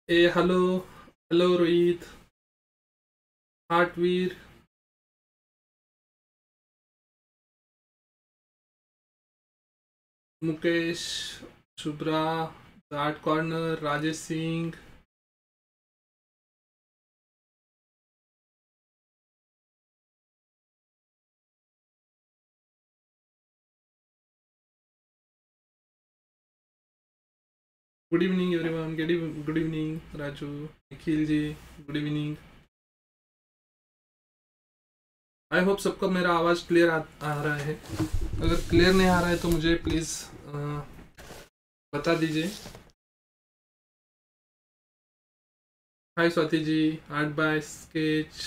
Hello hello Rohit. Hartveer. Mukesh. Shubhra. Art corner Rajesh Singh. Good evening everyone. Good evening Raju. Nikhil ji. Good evening. I hope सबको मेरा आवाज़ clear आ रहा है। अगर क्लियर नहीं आ रहा है तो मुझे प्लीज़ बता दीजिए। Hi Swati ji. Art by sketch.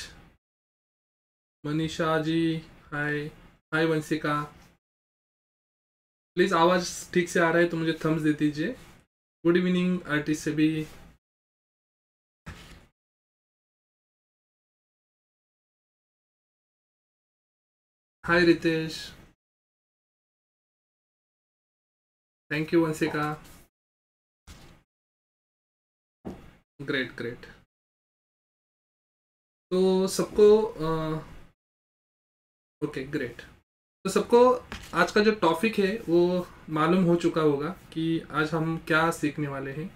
Manisha ji. Hi. Hi Vanshika. Please आवाज़ ठीक से आ रहा है तो मुझे थम्स दे दीजिए। गुड इवनिंग आर्टिस्ट से भी। Hi Ritesh. Thank you Vanshika. Great great. तो सबको ओके ग्रेट। तो सबको आज का जो टॉपिक है वो मालूम हो चुका होगा कि आज हम क्या सीखने वाले हैं।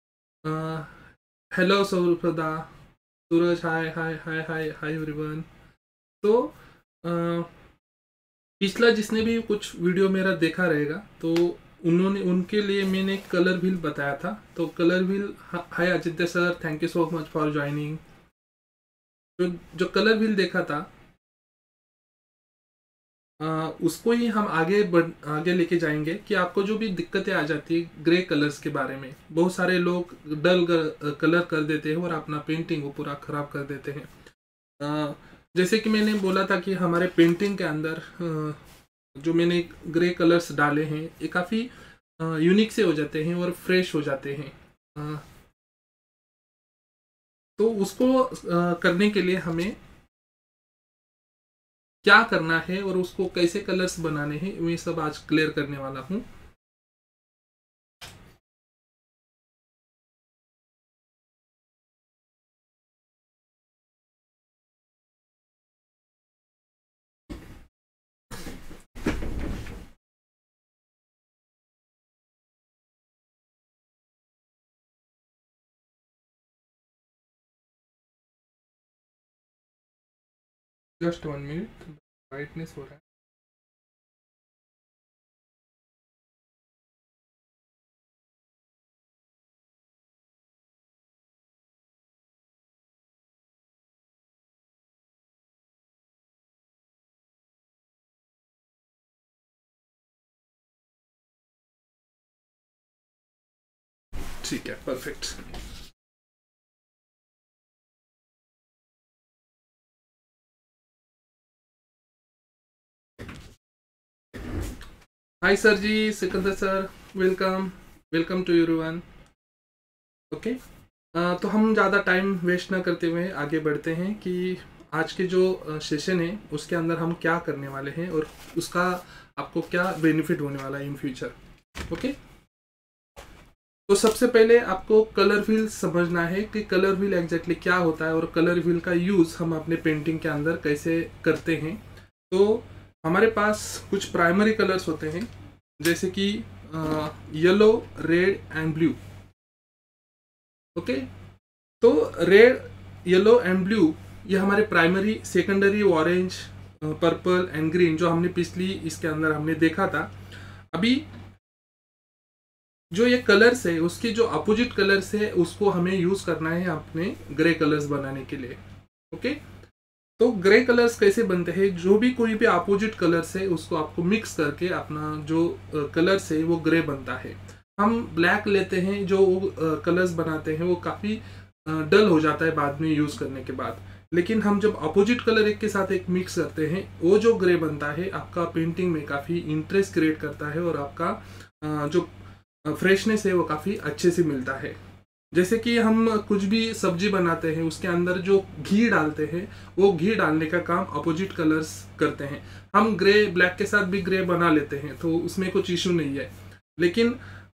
हेलो सौरभदा। Suraj. Hi hi hi hi hi everyone. तो अ, पिछला जिसने भी कुछ वीडियो मेरा देखा रहेगा तो उन्होंने उनके लिए मैंने कलर व्हील बताया था। तो colour wheel. Hi Aditya sir, thank you so much for joining. तो जो कलर व्हील देखा था उसको ही हम आगे लेके जाएंगे कि आपको जो भी दिक्कतें आ जाती है ग्रे कलर्स के बारे में। बहुत सारे लोग डल कलर कर देते हैं और अपना पेंटिंग वो पूरा खराब कर देते हैं। अ, जैसे कि मैंने बोला था कि हमारे पेंटिंग के अंदर जो मैंने ग्रे कलर्स डाले हैं ये काफ़ी यूनिक से हो जाते हैं और फ्रेश हो जाते हैं। अ, तो उसको करने के लिए हमें क्या करना है और उसको कैसे कलर्स बनाने हैं मैं सब आज क्लियर करने वाला हूँ। Just 1 minute. ब्राइटनेस हो रहा है। ठीक है perfect. Hi sir ji, Sikandar sir. Welcome. Welcome to everyone. Okay. तो हम ज़्यादा टाइम वेस्ट ना करते हुए आगे बढ़ते हैं कि आज के जो सेशन है उसके अंदर हम क्या करने वाले हैं और उसका आपको क्या बेनिफिट होने वाला है इन फ्यूचर। ओके। तो सबसे पहले आपको कलर व्हील समझना है कि कलर व्हील एग्जैक्टली क्या होता है और कलर व्हील का यूज़ हम अपने पेंटिंग के अंदर कैसे करते हैं। तो हमारे पास कुछ प्राइमरी कलर्स होते हैं जैसे कि yellow, red and blue. Okay. तो रेड, येलो एंड ब्लू ये हमारे primary. Secondary orange, purple and green जो हमने पिछली इसके अंदर हमने देखा था। अभी जो ये कलर्स है उसके जो अपोजिट कलर्स है उसको हमें यूज करना है अपने ग्रे कलर्स बनाने के लिए। ओके। तो ग्रे कलर्स कैसे बनते हैं, जो भी कोई भी अपोजिट कलर्स है उसको आपको मिक्स करके अपना जो कलर्स है वो ग्रे बनता है। हम ब्लैक लेते हैं जो कलर्स बनाते हैं वो काफ़ी डल हो जाता है बाद में यूज़ करने के बाद। लेकिन हम जब अपोजिट कलर एक के साथ एक मिक्स करते हैं वो जो ग्रे बनता है आपका पेंटिंग में काफ़ी इंटरेस्ट क्रिएट करता है और आपका जो फ्रेशनेस है वो काफ़ी अच्छे से मिलता है। जैसे कि हम कुछ भी सब्जी बनाते हैं उसके अंदर जो घी डालते हैं वो घी डालने का काम अपोजिट कलर्स करते हैं। हम ग्रे ब्लैक के साथ भी ग्रे बना लेते हैं तो उसमें कुछ इशू नहीं है। लेकिन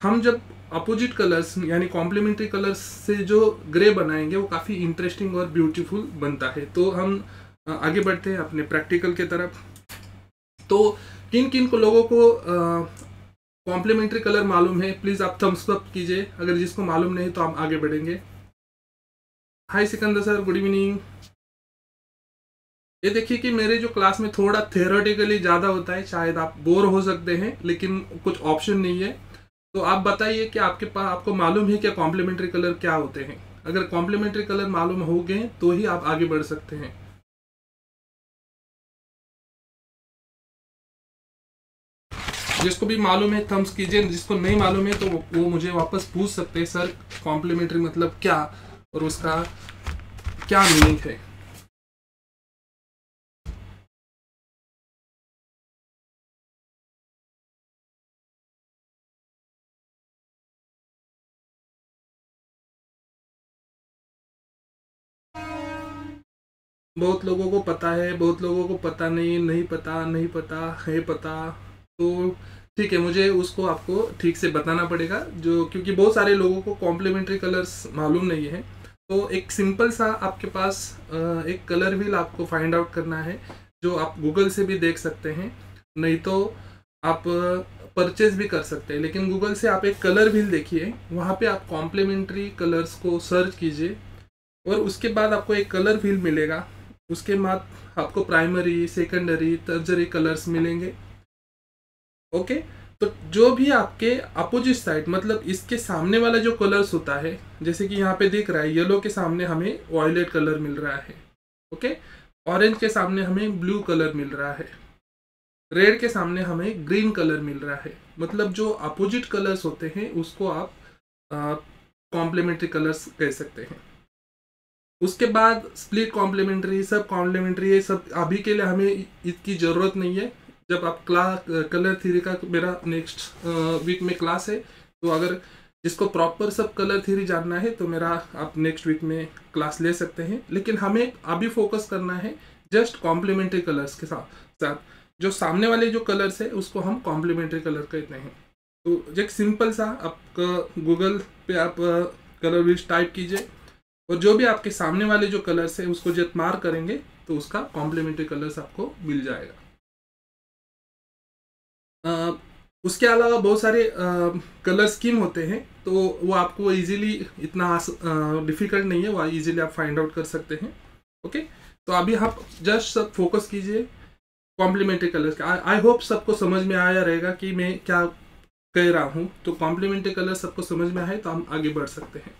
हम जब अपोजिट कलर्स यानी कॉम्प्लीमेंट्री कलर्स से जो ग्रे बनाएंगे वो काफ़ी इंटरेस्टिंग और ब्यूटीफुल बनता है। तो हम आगे बढ़ते हैं अपने प्रैक्टिकल के तरफ। तो किन किन को लोगों को कॉम्प्लीमेंट्री कलर मालूम है, प्लीज़ आप थम्स अप कीजिए। अगर जिसको मालूम नहीं तो हम आगे बढ़ेंगे। Hi Sikandar sir, good evening. ये देखिए कि मेरे जो क्लास में थोड़ा थियोरेटिकली ज़्यादा होता है, शायद आप बोर हो सकते हैं, लेकिन कुछ ऑप्शन नहीं है। तो आप बताइए कि आपके पास आपको मालूम है क्या कॉम्प्लीमेंट्री कलर क्या होते हैं। अगर कॉम्प्लीमेंट्री कलर मालूम हो गए तो ही आप आगे बढ़ सकते हैं। जिसको भी मालूम है थम्स कीजिए, जिसको नहीं मालूम है तो वो मुझे वापस पूछ सकते हैं, सर कॉम्प्लीमेंट्री मतलब क्या और उसका क्या मीनिंग है। बहुत लोगों को पता है, बहुत लोगों को पता नहीं, नहीं पता, नहीं पता है, पता। तो ठीक है, मुझे उसको आपको ठीक से बताना पड़ेगा, जो क्योंकि बहुत सारे लोगों को कॉम्प्लीमेंट्री कलर्स मालूम नहीं है। तो एक सिंपल सा आपके पास एक कलर व्हील आपको फाइंड आउट करना है, जो आप गूगल से भी देख सकते हैं, नहीं तो आप परचेज भी कर सकते हैं। लेकिन गूगल से आप एक कलर व्हील देखिए, वहाँ पे आप कॉम्प्लीमेंट्री कलर्स को सर्च कीजिए और उसके बाद आपको एक कलर व्हील मिलेगा। उसके बाद आपको प्राइमरी, सेकेंडरी, टर्जरी कलर्स मिलेंगे। ओके, तो जो भी आपके अपोजिट साइड मतलब इसके सामने वाला जो कलर्स होता है, जैसे कि यहाँ पे दिख रहा है, येलो के सामने हमें वॉयलेट कलर मिल रहा है। ओके, ऑरेंज के सामने हमें ब्लू कलर मिल रहा है, रेड के सामने हमें ग्रीन कलर मिल रहा है। मतलब जो अपोजिट कलर्स होते हैं उसको आप कॉम्प्लीमेंट्री कलर्स कह सकते हैं। उसके बाद स्प्लिट कॉम्प्लीमेंट्री, सब कॉम्प्लीमेंट्री, ये सब अभी के लिए हमें इसकी ज़रूरत नहीं है। जब आप कलर थ्योरी का मेरा नेक्स्ट वीक में क्लास है, तो अगर जिसको प्रॉपर सब कलर थ्योरी जानना है तो मेरा आप नेक्स्ट वीक में क्लास ले सकते हैं। लेकिन हमें अभी फोकस करना है जस्ट कॉम्प्लीमेंट्री कलर्स के साथ जो सामने वाले जो कलर्स है उसको हम कॉम्प्लीमेंट्री कलर कहते हैं। तो एक सिंपल सा आपका गूगल पे आप कलर व्हील्स टाइप कीजिए और जो भी आपके सामने वाले जो कलर्स है उसको जब मार्क करेंगे तो उसका कॉम्प्लीमेंट्री कलर्स आपको मिल जाएगा। उसके अलावा बहुत सारे कलर स्कीम होते हैं, तो वो आपको इजीली इतना डिफिकल्ट नहीं है, वो इजीली आप फाइंड आउट कर सकते हैं। ओके, तो अभी आप जस्ट सब फोकस कीजिए कॉम्प्लीमेंट्री कलर्स का। आई होप सबको समझ में आया रहेगा कि मैं क्या कह रहा हूँ। तो कॉम्प्लीमेंट्री कलर सबको समझ में आए तो हम आगे बढ़ सकते हैं।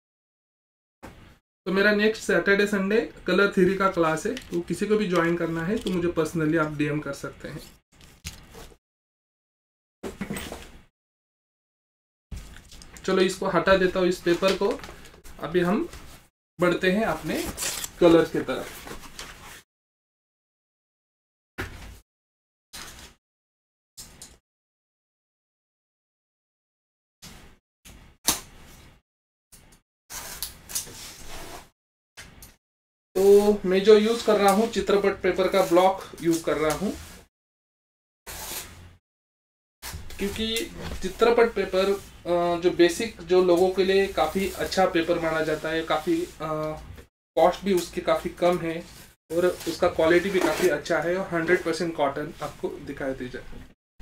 तो मेरा next Saturday Sunday colour theory का क्लास है, तो किसी को भी ज्वाइन करना है तो मुझे पर्सनली आप डीएम कर सकते हैं। चलो इसको हटा देता हूँ, इस पेपर को। अभी हम बढ़ते हैं अपने कलर्स की तरफ। तो मैं जो यूज कर रहा हूँ चित्रपट पेपर का ब्लॉक यूज कर रहा हूँ, क्योंकि चित्रपट पेपर जो बेसिक जो लोगों के लिए काफ़ी अच्छा पेपर माना जाता है, काफ़ी कॉस्ट भी उसकी काफ़ी कम है और उसका क्वालिटी भी काफ़ी अच्छा है और 100% कॉटन आपको दिखाई दी जाए।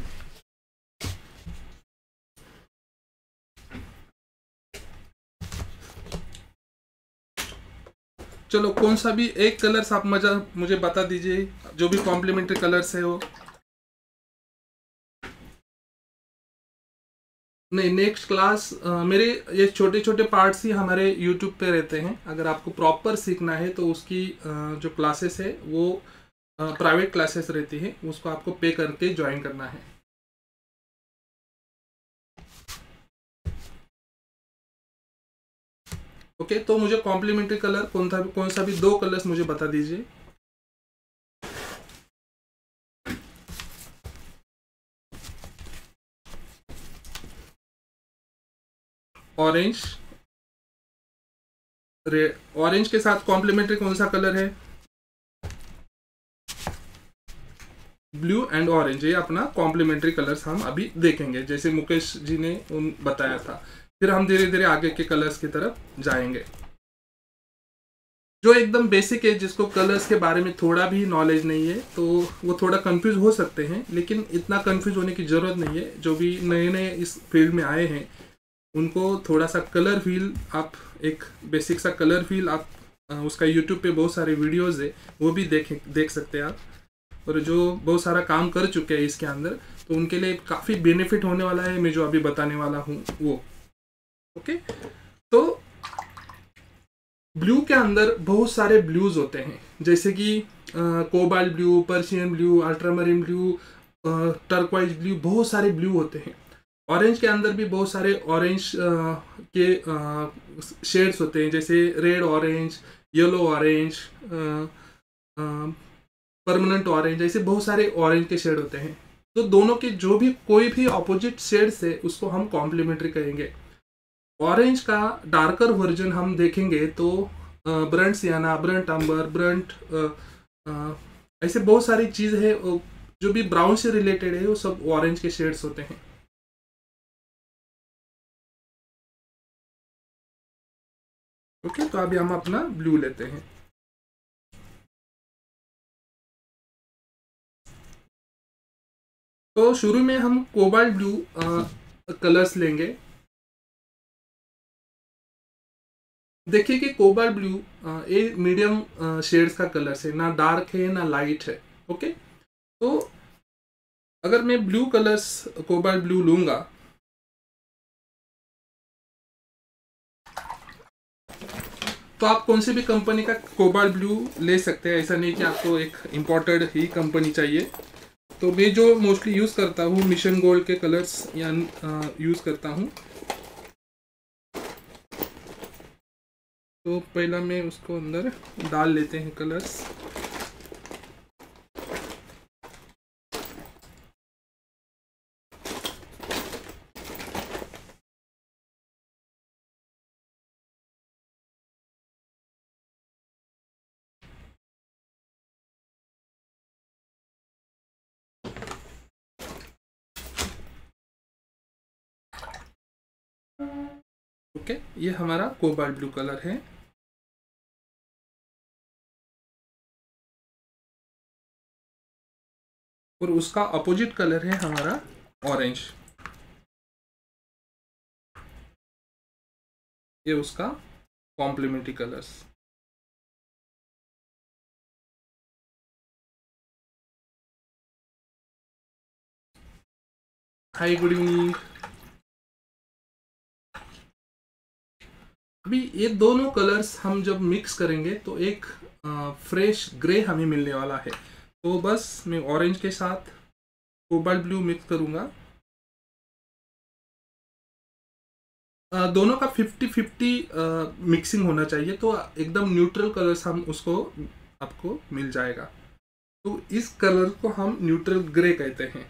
चलो कौन सा भी एक कलर्स आप मुझे बता दीजिए, जो भी कॉम्प्लीमेंट्री कलर्स है वो। नहीं, नेक्स्ट क्लास मेरे ये छोटे छोटे पार्ट्स ही हमारे यूट्यूब पे रहते हैं। अगर आपको प्रॉपर सीखना है तो उसकी जो क्लासेस है वो प्राइवेट क्लासेस रहती है, उसको आपको पे करके ज्वाइन करना है। ओके, तो मुझे कॉम्प्लीमेंट्री कलर कौन सा भी दो कलर्स मुझे बता दीजिए। Orange, red. ऑरेंज के साथ कॉम्प्लीमेंट्री कौन सा कलर है? ब्लू एंड ऑरेंज, ये अपना कॉम्प्लीमेंट्री कलर्स हम अभी देखेंगे, जैसे मुकेश जी ने बताया था। फिर हम धीरे धीरे आगे के कलर्स की तरफ जाएंगे। जो एकदम बेसिक है, जिसको कलर्स के बारे में थोड़ा भी नॉलेज नहीं है, तो वो थोड़ा कंफ्यूज हो सकते हैं, लेकिन इतना कंफ्यूज होने की ज़रूरत नहीं है। जो भी नए नए इस फील्ड में आए हैं उनको थोड़ा सा कलर फील, आप एक बेसिक सा कलर फील आप उसका यूट्यूब पे बहुत सारे वीडियोज़ है, वो भी देख सकते हैं आप। और जो बहुत सारा काम कर चुके हैं इसके अंदर, तो उनके लिए काफ़ी बेनिफिट होने वाला है मैं जो अभी बताने वाला हूँ वो। ओके, तो ब्लू के अंदर बहुत सारे ब्लूज होते हैं, जैसे कि cobalt blue, Persian blue, ultramarine blue, turquoise blue, बहुत सारे ब्लू होते हैं। ऑरेंज के अंदर भी बहुत सारे ऑरेंज के शेड्स होते हैं, जैसे red orange, yellow orange, permanent orange, ऐसे बहुत सारे ऑरेंज के शेड होते हैं। तो दोनों के जो भी कोई भी ऑपोजिट शेड्स है उसको हम कॉम्प्लीमेंट्री कहेंगे। ऑरेंज का डार्कर वर्जन हम देखेंगे तो burnt sienna, burnt umber, burnt ऐसे बहुत सारी चीज़ है जो भी ब्राउन से रिलेटेड है, वो सब ऑरेंज के शेड्स होते हैं। ओके, तो अभी हम अपना ब्लू लेते हैं। तो शुरू में हम कोबाल्ट ब्लू कलर्स लेंगे। देखिए कि कोबाल्ट ब्लू ये मीडियम शेड्स का कलर्स है, ना डार्क है ना लाइट है। ओके, तो अगर मैं ब्लू कलर्स कोबाल्ट ब्लू लूंगा, तो आप कौन सी भी कंपनी का कोबाल्ट ब्लू ले सकते हैं, ऐसा नहीं कि आपको एक इम्पोर्टेड ही कंपनी चाहिए। तो मैं जो मोस्टली यूज़ करता हूँ मिशन गोल्ड के कलर्स या यूज़ करता हूँ। तो पहला मैं उसको अंदर डाल लेते हैं कलर्स। ओके, ये हमारा कोबाल्ट ब्लू कलर है। और उसका अपोजिट कलर है हमारा ऑरेंज, ये उसका complementary colours. Hi, good evening. अभी ये दोनों कलर्स हम जब मिक्स करेंगे तो एक फ्रेश ग्रे हमें मिलने वाला है। तो बस मैं ऑरेंज के साथ कोबाल्ट ब्लू मिक्स करूंगा। दोनों का 50-50 मिक्सिंग होना चाहिए, तो एकदम न्यूट्रल कलर्स हम उसको आपको मिल जाएगा। तो इस कलर को हम न्यूट्रल ग्रे कहते हैं।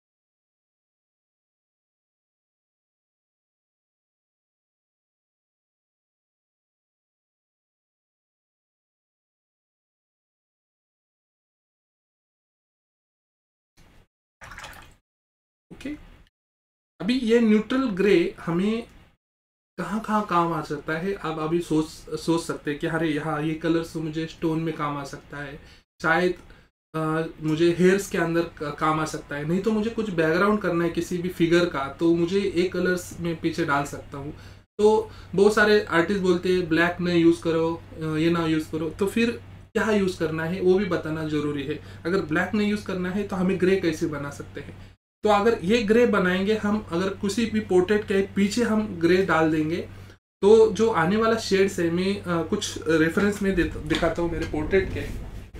ओके, अभी ये न्यूट्रल ग्रे हमें कहाँ कहाँ काम आ सकता है, आप अभी सोच सकते हैं कि अरे यहाँ ये कलर्स तो मुझे स्टोन में काम आ सकता है, शायद मुझे हेयर्स के अंदर काम आ सकता है, नहीं तो मुझे कुछ बैकग्राउंड करना है किसी भी फिगर का, तो मुझे एक कलर्स में पीछे डाल सकता हूँ। तो बहुत सारे आर्टिस्ट बोलते हैं ब्लैक ना यूज़ करो, ये ना यूज़ करो, तो फिर क्या यूज़ करना है वो भी बताना ज़रूरी है। अगर ब्लैक नहीं यूज़ करना है तो हमें ग्रे कैसे बना सकते हैं। तो अगर ये ग्रे बनाएंगे हम, अगर किसी भी पोर्ट्रेट के पीछे हम ग्रे डाल देंगे, तो जो आने वाला शेड्स है, मैं कुछ रेफरेंस में दिखाता हूँ मेरे पोर्ट्रेट के।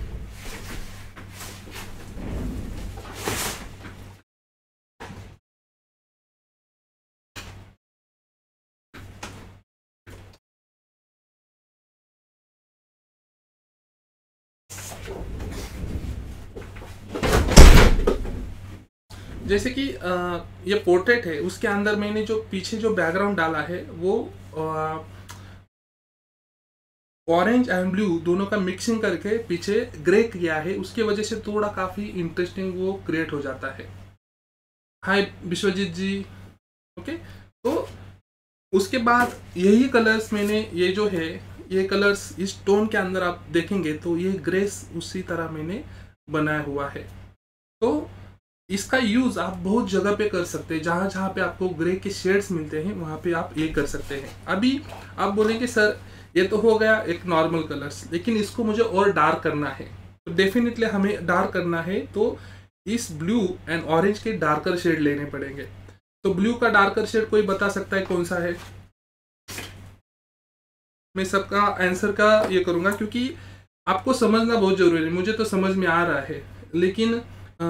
जैसे कि ये पोर्ट्रेट है, उसके अंदर मैंने जो पीछे जो बैकग्राउंड डाला है वो ऑरेंज एंड ब्लू दोनों का मिक्सिंग करके पीछे ग्रे किया है, उसकी वजह से थोड़ा काफ़ी इंटरेस्टिंग वो क्रिएट हो जाता है। हाय विश्वजीत जी। ओके, तो उसके बाद यही कलर्स मैंने, ये जो है ये कलर्स इस टोन के अंदर आप देखेंगे तो ये ग्रेस उसी तरह मैंने बनाया हुआ है। तो इसका यूज़ आप बहुत जगह पे कर सकते हैं, जहाँ जहाँ पे आपको ग्रे के शेड्स मिलते हैं वहाँ पे आप ये कर सकते हैं। अभी आप बोलेंगे सर ये तो हो गया एक नॉर्मल कलर्स, लेकिन इसको मुझे और डार्क करना है, तो डेफिनेटली हमें डार्क करना है तो इस ब्लू एंड ऑरेंज के डार्कर शेड लेने पड़ेंगे। तो ब्लू का डार्कर शेड कोई बता सकता है कौन सा है? मैं सबका आंसर का ये करूँगा क्योंकि आपको समझना बहुत जरूरी है। मुझे तो समझ में आ रहा है, लेकिन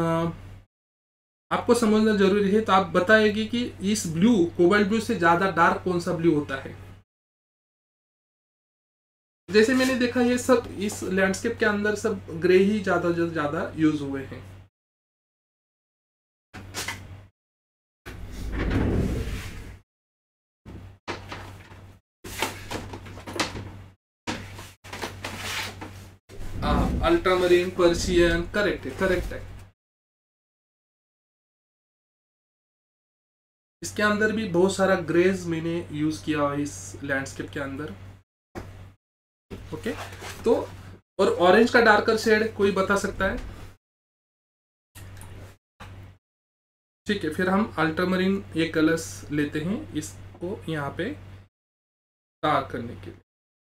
आपको समझना जरूरी है। तो आप बताएगी कि इस ब्लू, कोबाल्ट ब्लू से ज़्यादा डार्क कौन सा ब्लू होता है? जैसे मैंने देखा ये सब इस लैंडस्केप के अंदर सब ग्रे ही ज़्यादा यूज हुए हैं। अल्ट्रामरीन, पर्शियन, करेक्ट है, करेक्ट है। इसके अंदर भी बहुत सारा ग्रेज मैंने यूज किया है इस लैंडस्केप के अंदर। ओके, तो और ऑरेंज का डार्कर शेड कोई बता सकता है? ठीक है, फिर हम अल्ट्रामरीन ये कलर्स लेते हैं इसको यहाँ पे डार्क करने के लिए।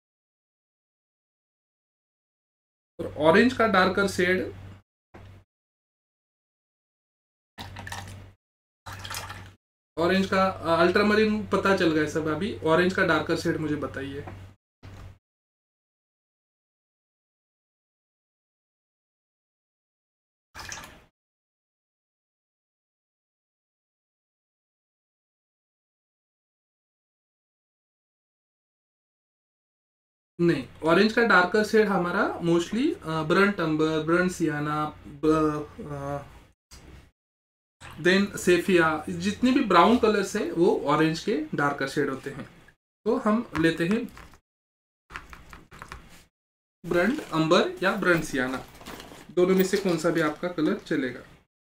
और ऑरेंज का डार्कर शेड, ऑरेंज का अल्ट्रामरीन पता चल गया सब। अभी ऑरेंज का डार्कर शेड मुझे बताइए। नहीं, ऑरेंज का डार्कर शेड हमारा mostly burnt umber, burnt sienna, then sepia, जितने भी ब्राउन कलर्स है वो ऑरेंज के डार्कर शेड होते हैं। तो हम लेते हैं ब्रंट अंबर या ब्रंट सियाना, दोनों में से कौन सा भी आपका कलर चलेगा।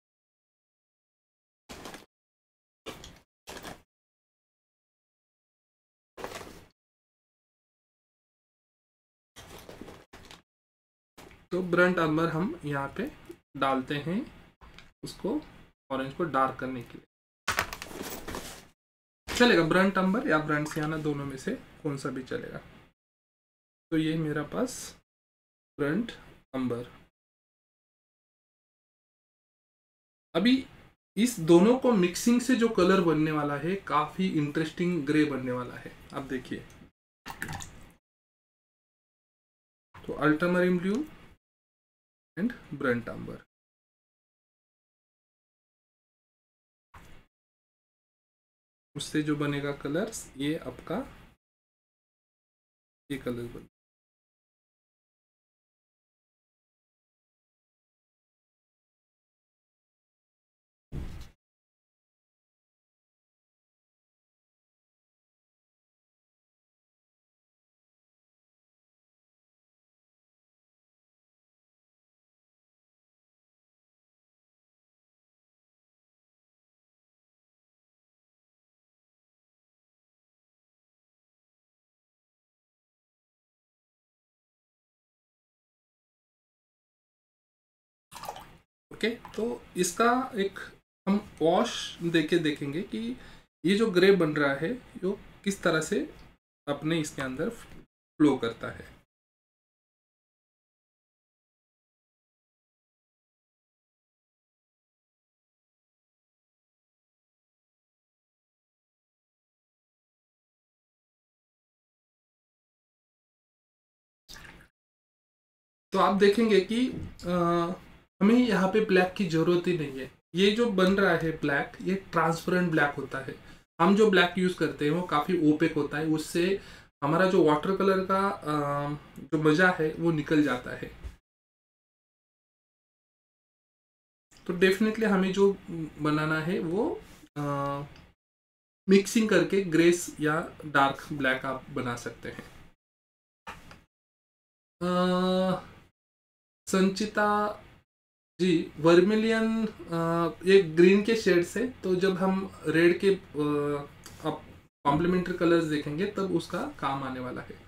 तो ब्रंट अंबर हम यहाँ पे डालते हैं उसको ऑरेंज को डार्क करने के लिए। चलेगा ब्रंट अंबर या ब्रंट सियाना, दोनों में से कौन सा भी चलेगा। तो ये मेरा पास ब्रंट अंबर। अभी इस दोनों को मिक्सिंग से जो कलर बनने वाला है काफी इंटरेस्टिंग ग्रे बनने वाला है। आप देखिए, तो ultramarine blue and burnt umber, उससे जो बनेगा कलर्स ये आपका ये कलर बन। ओके, तो इसका एक हम वॉश देके देखेंगे कि ये जो ग्रे बन रहा है वो किस तरह से अपने इसके अंदर फ्लो करता है। तो आप देखेंगे कि हमें यहाँ पे ब्लैक की जरूरत ही नहीं है। ये जो बन रहा है ब्लैक, ये ट्रांसपेरेंट ब्लैक होता है। हम जो ब्लैक यूज करते हैं वो काफी ओपेक होता है, उससे हमारा जो वाटर कलर का जो मजा है वो निकल जाता है। तो डेफिनेटली हमें जो बनाना है वो मिक्सिंग करके ग्रेस या डार्क ब्लैक आप बना सकते हैं। अ, संचिता जी, वर्मिलियन ये ग्रीन के शेड से, तो जब हम रेड के कॉम्प्लीमेंट्री कलर्स देखेंगे तब उसका काम आने वाला है।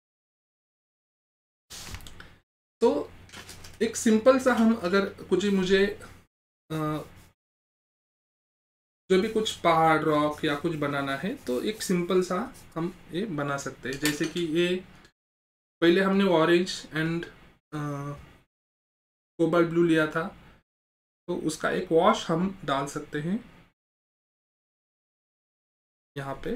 तो एक सिंपल सा हम अगर कुछ मुझे जो भी कुछ पहाड़ रॉक या कुछ बनाना है तो एक सिंपल सा हम ये बना सकते हैं। जैसे कि ये पहले हमने ऑरेंज एंड कोबाल्ट ब्लू लिया था, तो उसका एक वॉश हम डाल सकते हैं यहाँ पे।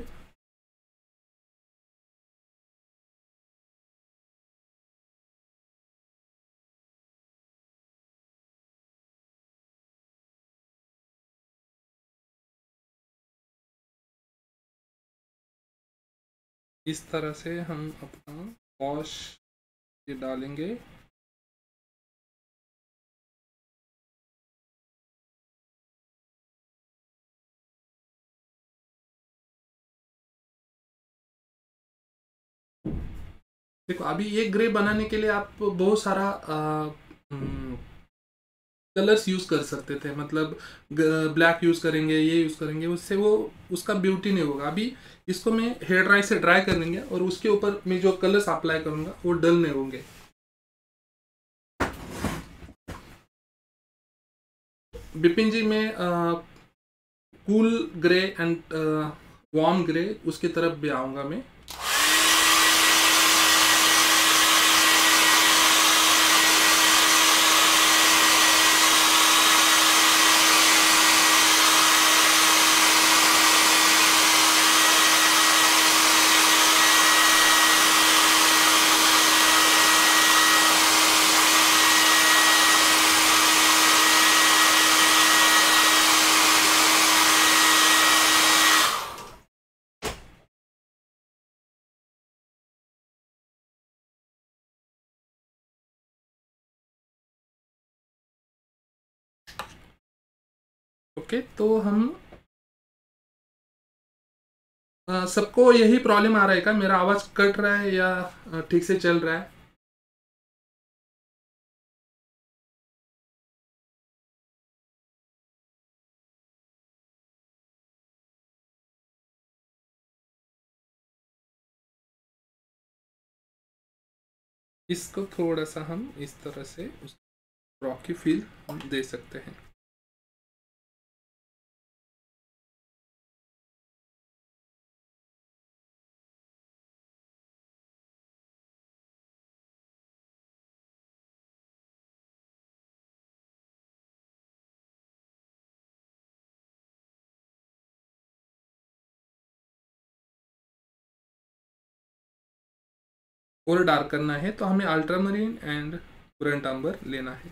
इस तरह से हम अपना वॉश ये डालेंगे। देखो अभी ये ग्रे बनाने के लिए आप बहुत सारा कलर्स यूज कर सकते थे, मतलब ब्लैक यूज करेंगे, ये यूज करेंगे, उससे वो उसका ब्यूटी नहीं होगा। अभी इसको मैं हेयर ड्राई से ड्राई कर लेंगे और उसके ऊपर मैं जो कलर्स अप्लाई करूंगा वो डल नहीं होंगे। बिपिन जी, मैं cool grey and warm grey उसकी तरफ भी आऊंगा मैं। ओके, तो हम सबको यही प्रॉब्लम आ रहा है क्या? मेरा आवाज कट रहा है या ठीक से चल रहा है? इसको थोड़ा सा हम इस तरह से उस रॉकी फील हम दे सकते हैं। और डार्क करना है तो हमें अल्ट्रामरीन एंड ब्रंट आम्बर लेना है।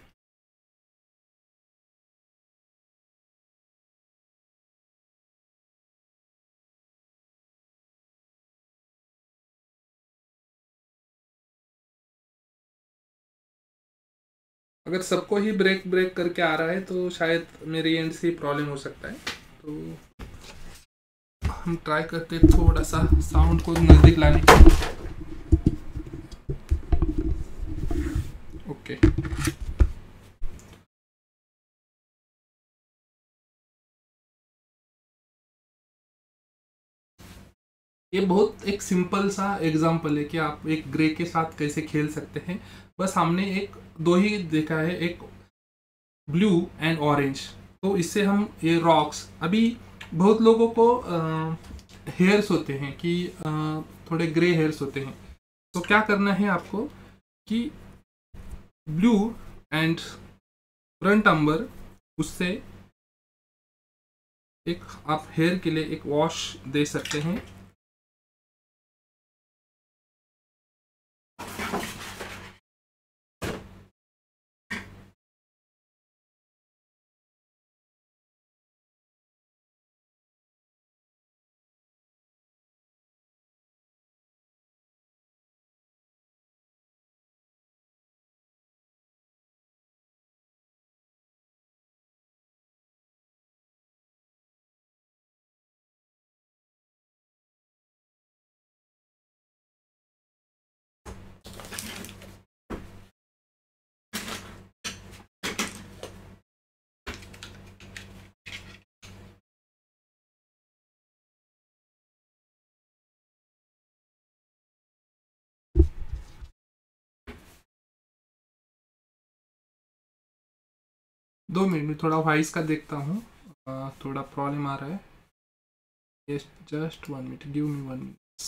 अगर सबको ही ब्रेक ब्रेक करके आ रहा है तो शायद मेरी एंड से प्रॉब्लम हो सकता है। तो हम ट्राई करते हैं थोड़ा सा साउंड को नज़दीक लाने की। ओके, ये बहुत एक सिंपल सा एग्जांपल है कि आप एक ग्रे के साथ कैसे खेल सकते हैं। बस हमने एक दो ही देखा है, एक ब्लू एंड ऑरेंज। तो इससे हम ये रॉक्स, अभी बहुत लोगों को हेयर्स होते हैं कि थोड़े ग्रे हेयर्स होते हैं, तो क्या करना है आपको कि ब्लू एंड फ्रंट अम्बर, उससे एक आप हेयर के लिए एक वॉश दे सकते हैं। 2 मिनट में थोड़ा वॉइस का देखता हूँ, थोड़ा प्रॉब्लम आ रहा है। Yes, just 1 minute, give me 1 minute.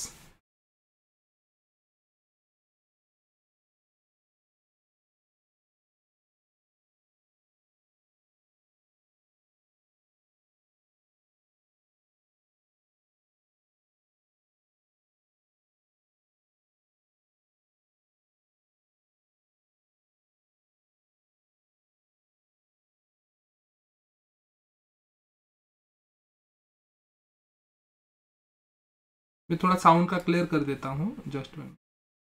मैं थोड़ा साउंड का क्लियर कर देता हूँ, जस्ट 1।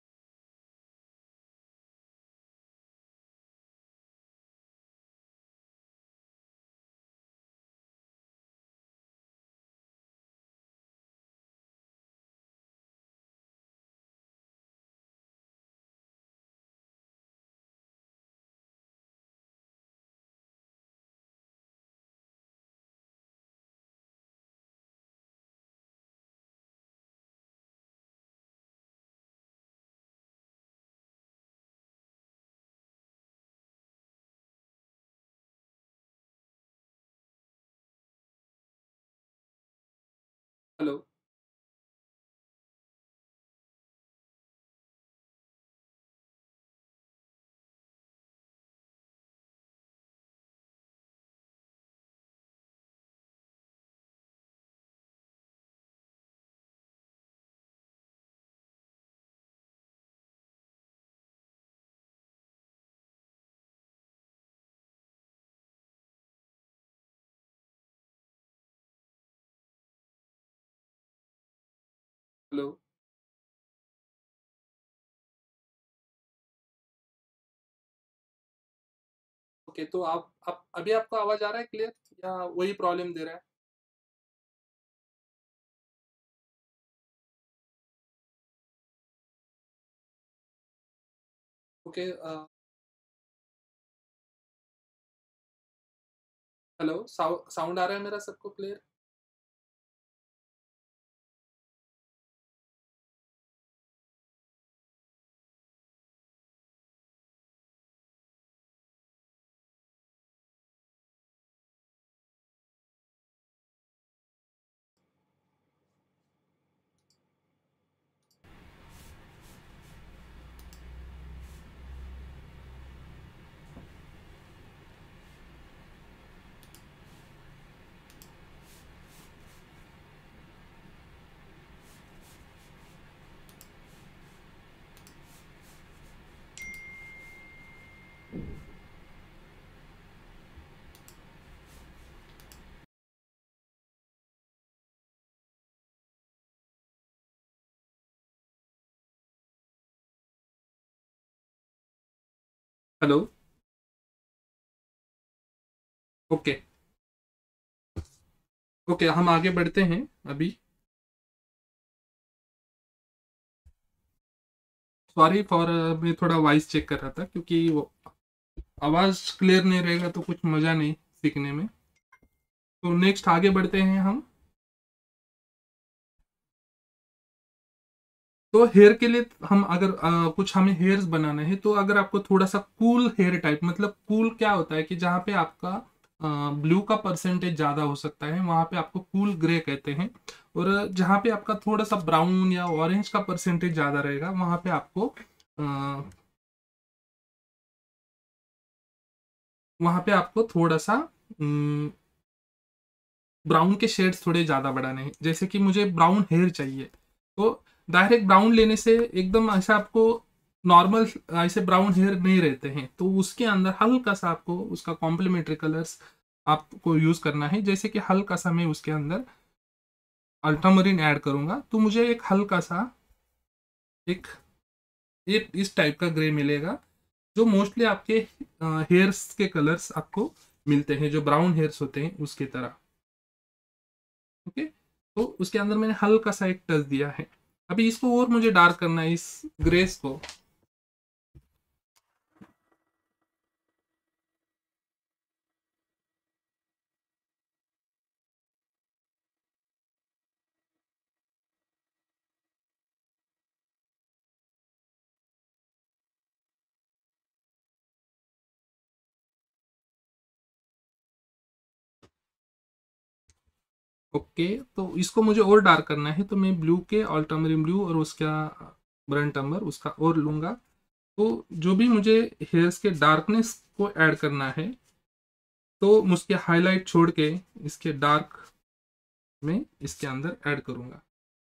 हेलो। हेलो। ओके, तो आप अभी आपको आवाज आ रहा है क्लियर, या वही प्रॉब्लम दे रहा है? ओके। हेलो, साउंड आ रहा है मेरा सबको क्लियर? हेलो। ओके। ओके, हम आगे बढ़ते हैं अभी। सॉरी फॉर, मैं थोड़ा वॉइस चेक कर रहा था, क्योंकि वो आवाज़ क्लियर नहीं रहेगा तो कुछ मज़ा नहीं सीखने में। तो नेक्स्ट आगे बढ़ते हैं हम। तो हेयर के लिए हम अगर कुछ हमें हेयर्स बनाना है, तो अगर आपको थोड़ा सा कूल हेयर टाइप, मतलब कूल क्या होता है कि जहाँ पे आपका ब्लू का परसेंटेज ज़्यादा हो सकता है, वहाँ पे आपको कूल ग्रे कहते हैं। और जहाँ पे आपका थोड़ा सा ब्राउन या ऑरेंज का परसेंटेज ज़्यादा रहेगा, वहाँ पे आपको थोड़ा सा ब्राउन के शेड्स थोड़े ज़्यादा बढ़ाने हैं। जैसे कि मुझे ब्राउन हेयर चाहिए, तो डायरेक्ट ब्राउन लेने से एकदम ऐसा आपको नॉर्मल ऐसे ब्राउन हेयर नहीं रहते हैं, तो उसके अंदर हल्का सा आपको उसका कॉम्प्लीमेंट्री कलर्स आपको यूज़ करना है। जैसे कि हल्का सा मैं उसके अंदर अल्ट्रामरीन ऐड करूँगा, तो मुझे एक हल्का सा एक एक इस टाइप का ग्रे मिलेगा, जो मोस्टली आपके हेयर्स के कलर्स आपको मिलते हैं, जो ब्राउन हेयर्स होते हैं उसकी तरह। ओके, तो उसके अंदर मैंने हल्का सा एक टच दिया है। अभी इसको और मुझे डार्क करना है, इस ग्रेस को। ओके, तो इसको मुझे और डार्क करना है, तो मैं ब्लू के अल्ट्रामरीन ब्लू और उसका बर्न अम्बर उसका और लूँगा। तो जो भी मुझे हेयर्स के डार्कनेस को ऐड करना है, तो मुझके हाईलाइट छोड़ के इसके डार्क में इसके अंदर ऐड करूँगा।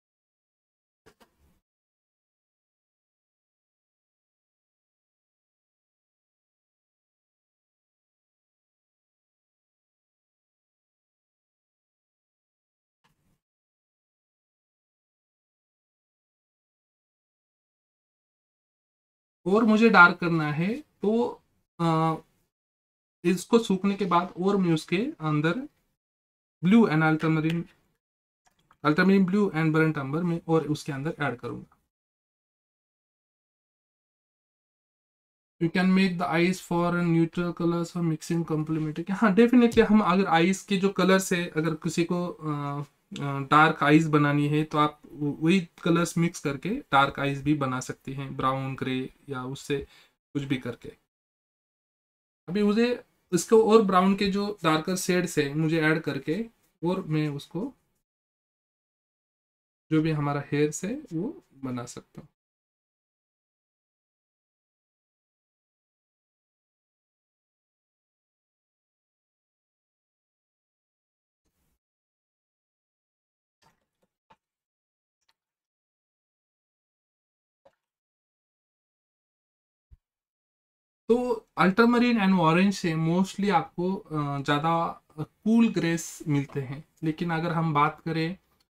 और मुझे डार्क करना है, तो अ, इसको सूखने के बाद और मैं उसके अंदर blue and ultramarine blue and burnt umber में और उसके अंदर ऐड करूँगा। You can make the eyes for neutral colours और मिक्सिंग कॉम्प्लीमेंट्री। हाँ डेफिनेटली, हम अगर आईज के जो कलर्स है, अगर किसी को डार्क आईज बनानी है तो आप वही कलर्स मिक्स करके डार्क आईज भी बना सकती हैं, ब्राउन ग्रे या उससे कुछ भी करके। अभी मुझे इसको और ब्राउन के जो डार्कर शेड्स है मुझे ऐड करके, और मैं उसको जो भी हमारा हेयर्स है वो बना सकता हूँ। तो अल्ट्रामरीन एंड ऑरेंज से मोस्टली आपको ज़्यादा कूल ग्रेस मिलते हैं, लेकिन अगर हम बात करें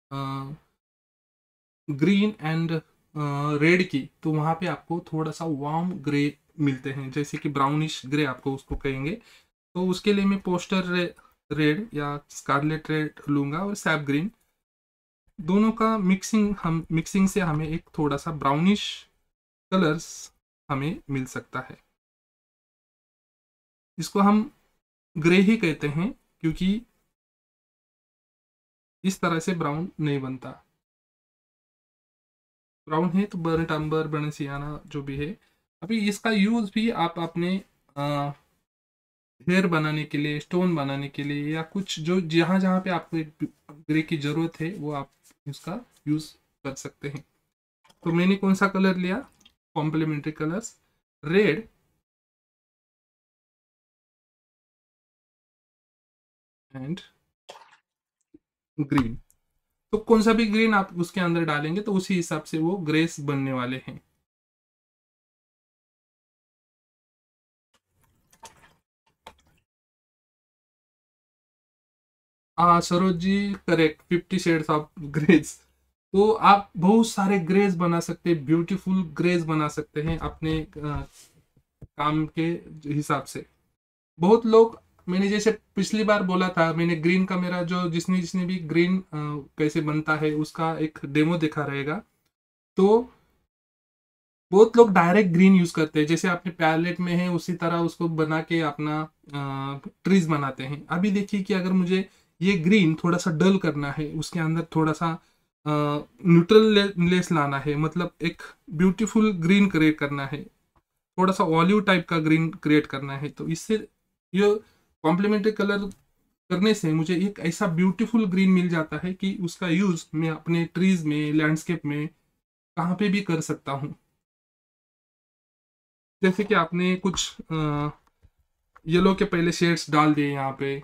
ग्रीन एंड रेड की, तो वहाँ पे आपको थोड़ा सा वार्म ग्रे मिलते हैं, जैसे कि ब्राउनिश ग्रे आपको उसको कहेंगे। तो उसके लिए मैं पोस्टर रेड या स्कारलेट रेड लूँगा और सैप ग्रीन, दोनों का मिक्सिंग से हमें एक थोड़ा सा ब्राउनिश कलर्स हमें मिल सकता है। इसको हम ग्रे ही कहते हैं, क्योंकि इस तरह से ब्राउन नहीं बनता। ब्राउन है तो बर्न टाम्बर बर्न सियाना जो भी है। अभी इसका यूज भी आप अपने हेयर बनाने के लिए, स्टोन बनाने के लिए, या कुछ जो जहाँ जहाँ पे आपको एक ग्रे की जरूरत है वो आप इसका यूज कर सकते हैं। तो मैंने कौन सा कलर लिया? Complementary colours, red and green. तो कौन सा भी ग्रीन आप उसके अंदर डालेंगे तो उसी हिसाब से वो ग्रेस बनने वाले हैं। हाँ Saroj ji, correct, 50 shades of greys. तो आप बहुत सारे ग्रेज बना सकते हैं, ब्यूटीफुल ग्रेज बना सकते हैं अपने काम के हिसाब से। बहुत लोग, मैंने जैसे पिछली बार बोला था, मैंने ग्रीन का, मेरा जो जिसने जिसने भी ग्रीन कैसे बनता है उसका एक डेमो देखा रहेगा। तो बहुत लोग डायरेक्ट ग्रीन यूज करते हैं, जैसे अपने पैलेट में है उसी तरह उसको बना के अपना ट्रीज बनाते हैं। अभी देखिए कि अगर मुझे ये ग्रीन थोड़ा सा डल करना है, उसके अंदर थोड़ा सा न्यूट्रल लेस लाना है, मतलब एक ब्यूटीफुल ग्रीन क्रिएट करना है, थोड़ा सा ऑलिव टाइप का ग्रीन क्रिएट करना है, तो इससे ये कॉम्प्लीमेंट्री कलर करने से मुझे एक ऐसा ब्यूटीफुल ग्रीन मिल जाता है कि उसका यूज मैं अपने ट्रीज में, लैंडस्केप में कहाँ पे भी कर सकता हूँ। जैसे कि आपने कुछ येलो के पहले शेड्स डाल दिए यहाँ पे,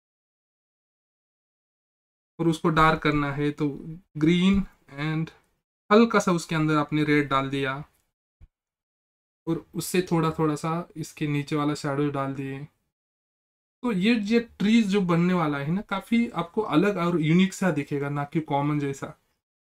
और उसको डार्क करना है तो ग्रीन एंड हल्का सा उसके अंदर आपने रेड डाल दिया, और उससे थोड़ा थोड़ा सा इसके नीचे वाला शेडो डाल दिए। तो ये ट्रीज जो बनने वाला है ना, काफी आपको अलग और यूनिक सा दिखेगा, ना कि कॉमन जैसा।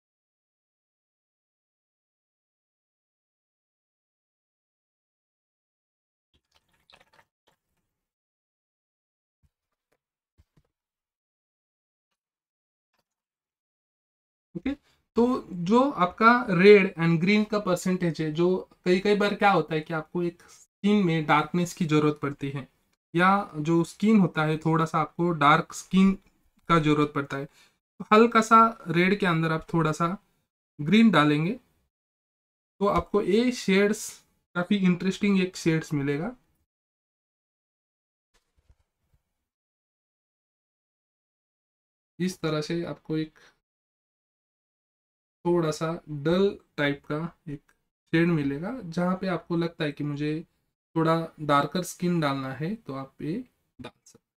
ओके, तो जो आपका रेड एंड ग्रीन का परसेंटेज है, जो कई कई बार क्या होता है कि आपको एक स्किन में डार्कनेस की जरूरत पड़ती है, या जो स्किन होता है थोड़ा सा आपको डार्क स्किन का जरूरत पड़ता है, तो हल्का सा रेड के अंदर आप थोड़ा सा ग्रीन डालेंगे, तो आपको ये शेड्स काफी इंटरेस्टिंग एक शेड्स मिलेगा। इस तरह से आपको एक थोड़ा सा डल टाइप का एक शेड मिलेगा। जहाँ पे आपको लगता है कि मुझे थोड़ा डार्कर स्किन डालना है तो आप ये डाल सकते हैं।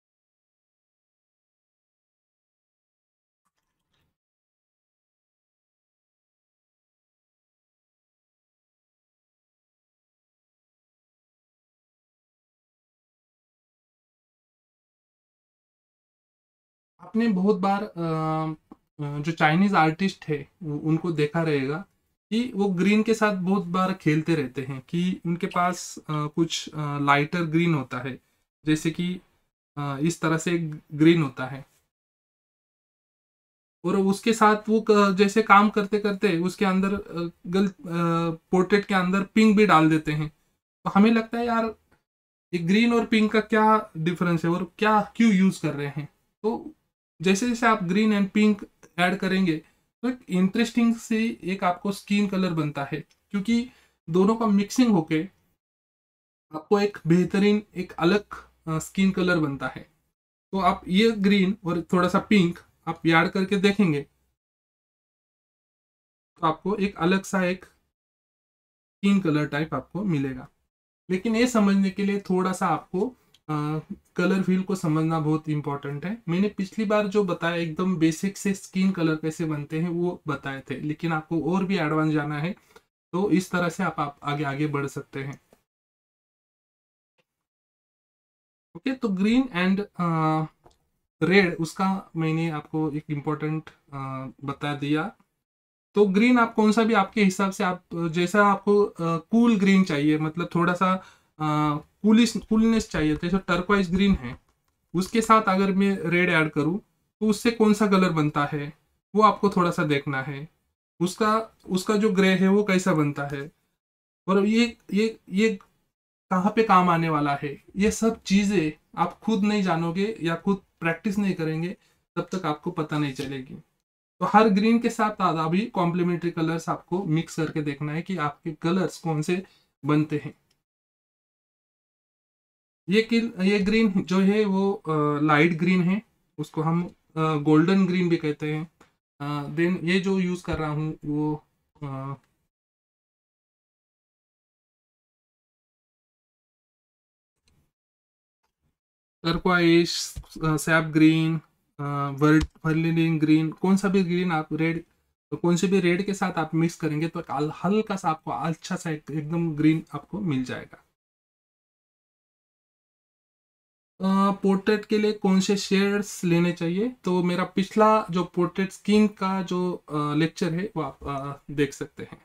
आपने बहुत बार जो चाइनीज आर्टिस्ट है उनको देखा रहेगा कि वो ग्रीन के साथ बहुत बार खेलते रहते हैं, कि उनके पास कुछ लाइटर ग्रीन होता है, जैसे कि इस तरह से ग्रीन होता है, और उसके साथ वो जैसे काम करते करते उसके अंदर गल पोर्ट्रेट के अंदर पिंक भी डाल देते हैं। तो हमें लगता है यार ये ग्रीन और पिंक का क्या डिफरेंस है और क्या क्यों यूज कर रहे हैं। तो जैसे जैसे आप ग्रीन एंड पिंक ऐड करेंगे तो एक इंटरेस्टिंग से एक आपको स्किन कलर बनता है, क्योंकि दोनों का मिक्सिंग होके आपको एक बेहतरीन एक अलग स्किन कलर बनता है। तो आप ये ग्रीन और थोड़ा सा पिंक आप ऐड करके देखेंगे तो आपको एक अलग सा एक स्किन कलर टाइप आपको मिलेगा। लेकिन ये समझने के लिए थोड़ा सा आपको कलर फील को समझना बहुत इंपॉर्टेंट है। मैंने पिछली बार जो बताया एकदम बेसिक से स्किन कलर कैसे बनते हैं वो बताए थे, लेकिन आपको और भी एडवांस जाना है तो इस तरह से आप आगे आगे बढ़ सकते हैं। ओके, तो ग्रीन एंड रेड उसका मैंने आपको एक इम्पोर्टेंट बता दिया। तो ग्रीन आप कौन सा भी आपके हिसाब से आप जैसा आपको कूल ग्रीन चाहिए, मतलब थोड़ा सा कूलनेस चाहिए, जैसे टर्कवाइज ग्रीन है उसके साथ अगर मैं रेड ऐड करूँ तो उससे कौन सा कलर बनता है वो आपको थोड़ा सा देखना है। उसका उसका जो ग्रे है वो कैसा बनता है, और ये कहाँ पे काम आने वाला है, ये सब चीज़ें आप खुद नहीं जानोगे या खुद प्रैक्टिस नहीं करेंगे तब तक आपको पता नहीं चलेगी। तो हर ग्रीन के साथ आधा भी कॉम्प्लीमेंट्री कलर्स आपको मिक्स करके देखना है कि आपके कलर्स कौन से बनते हैं। ये ग्रीन जो है वो लाइट ग्रीन है, उसको हम गोल्डन ग्रीन भी कहते हैं। देन ये जो यूज़ कर रहा हूँ वो टर्क्वाइज, सैप ग्रीन, वर्लिन ग्रीन, कौन सा भी ग्रीन आप रेड, कौन से भी रेड के साथ आप मिक्स करेंगे तो एक हल्का सा आपको अच्छा सा एकदम ग्रीन आपको मिल जाएगा। पोर्ट्रेट के लिए कौन से शेड्स लेने चाहिए, तो मेरा पिछला जो पोर्ट्रेट स्किन का जो लेक्चर है वो आप देख सकते हैं।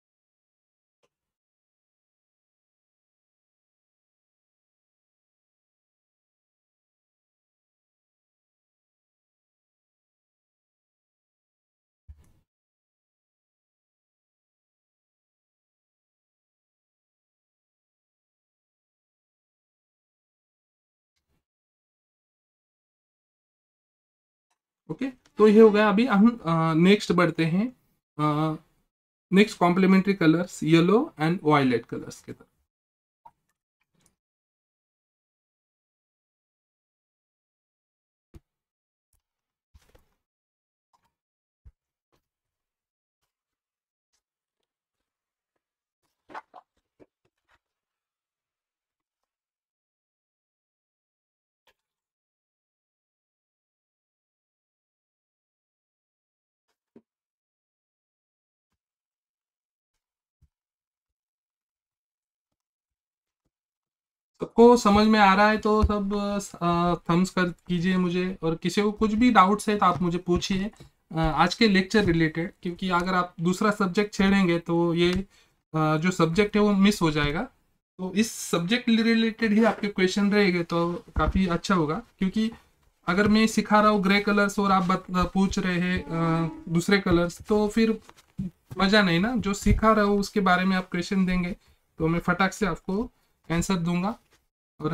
ओके, तो ये हो गया। अभी हम नेक्स्ट बढ़ते हैं next complementary colours yellow and violet colours के तरफ। सबको समझ में आ रहा है तो सब थम्स कर कीजिए मुझे, और किसी को कुछ भी डाउट्स है तो आप मुझे पूछिए आज के लेक्चर रिलेटेड, क्योंकि अगर आप दूसरा सब्जेक्ट छेड़ेंगे तो ये जो सब्जेक्ट है वो मिस हो जाएगा। तो इस सब्जेक्ट रिलेटेड ही आपके क्वेश्चन रहेंगे तो काफ़ी अच्छा होगा, क्योंकि अगर मैं सिखा रहा हूँ ग्रे कलर्स और आप पूछ रहे हैं दूसरे कलर्स तो फिर मज़ा नहीं ना। जो सिखा रहा हूँ उसके बारे में आप क्वेश्चन देंगे तो मैं फटाक से आपको आंसर दूंगा। और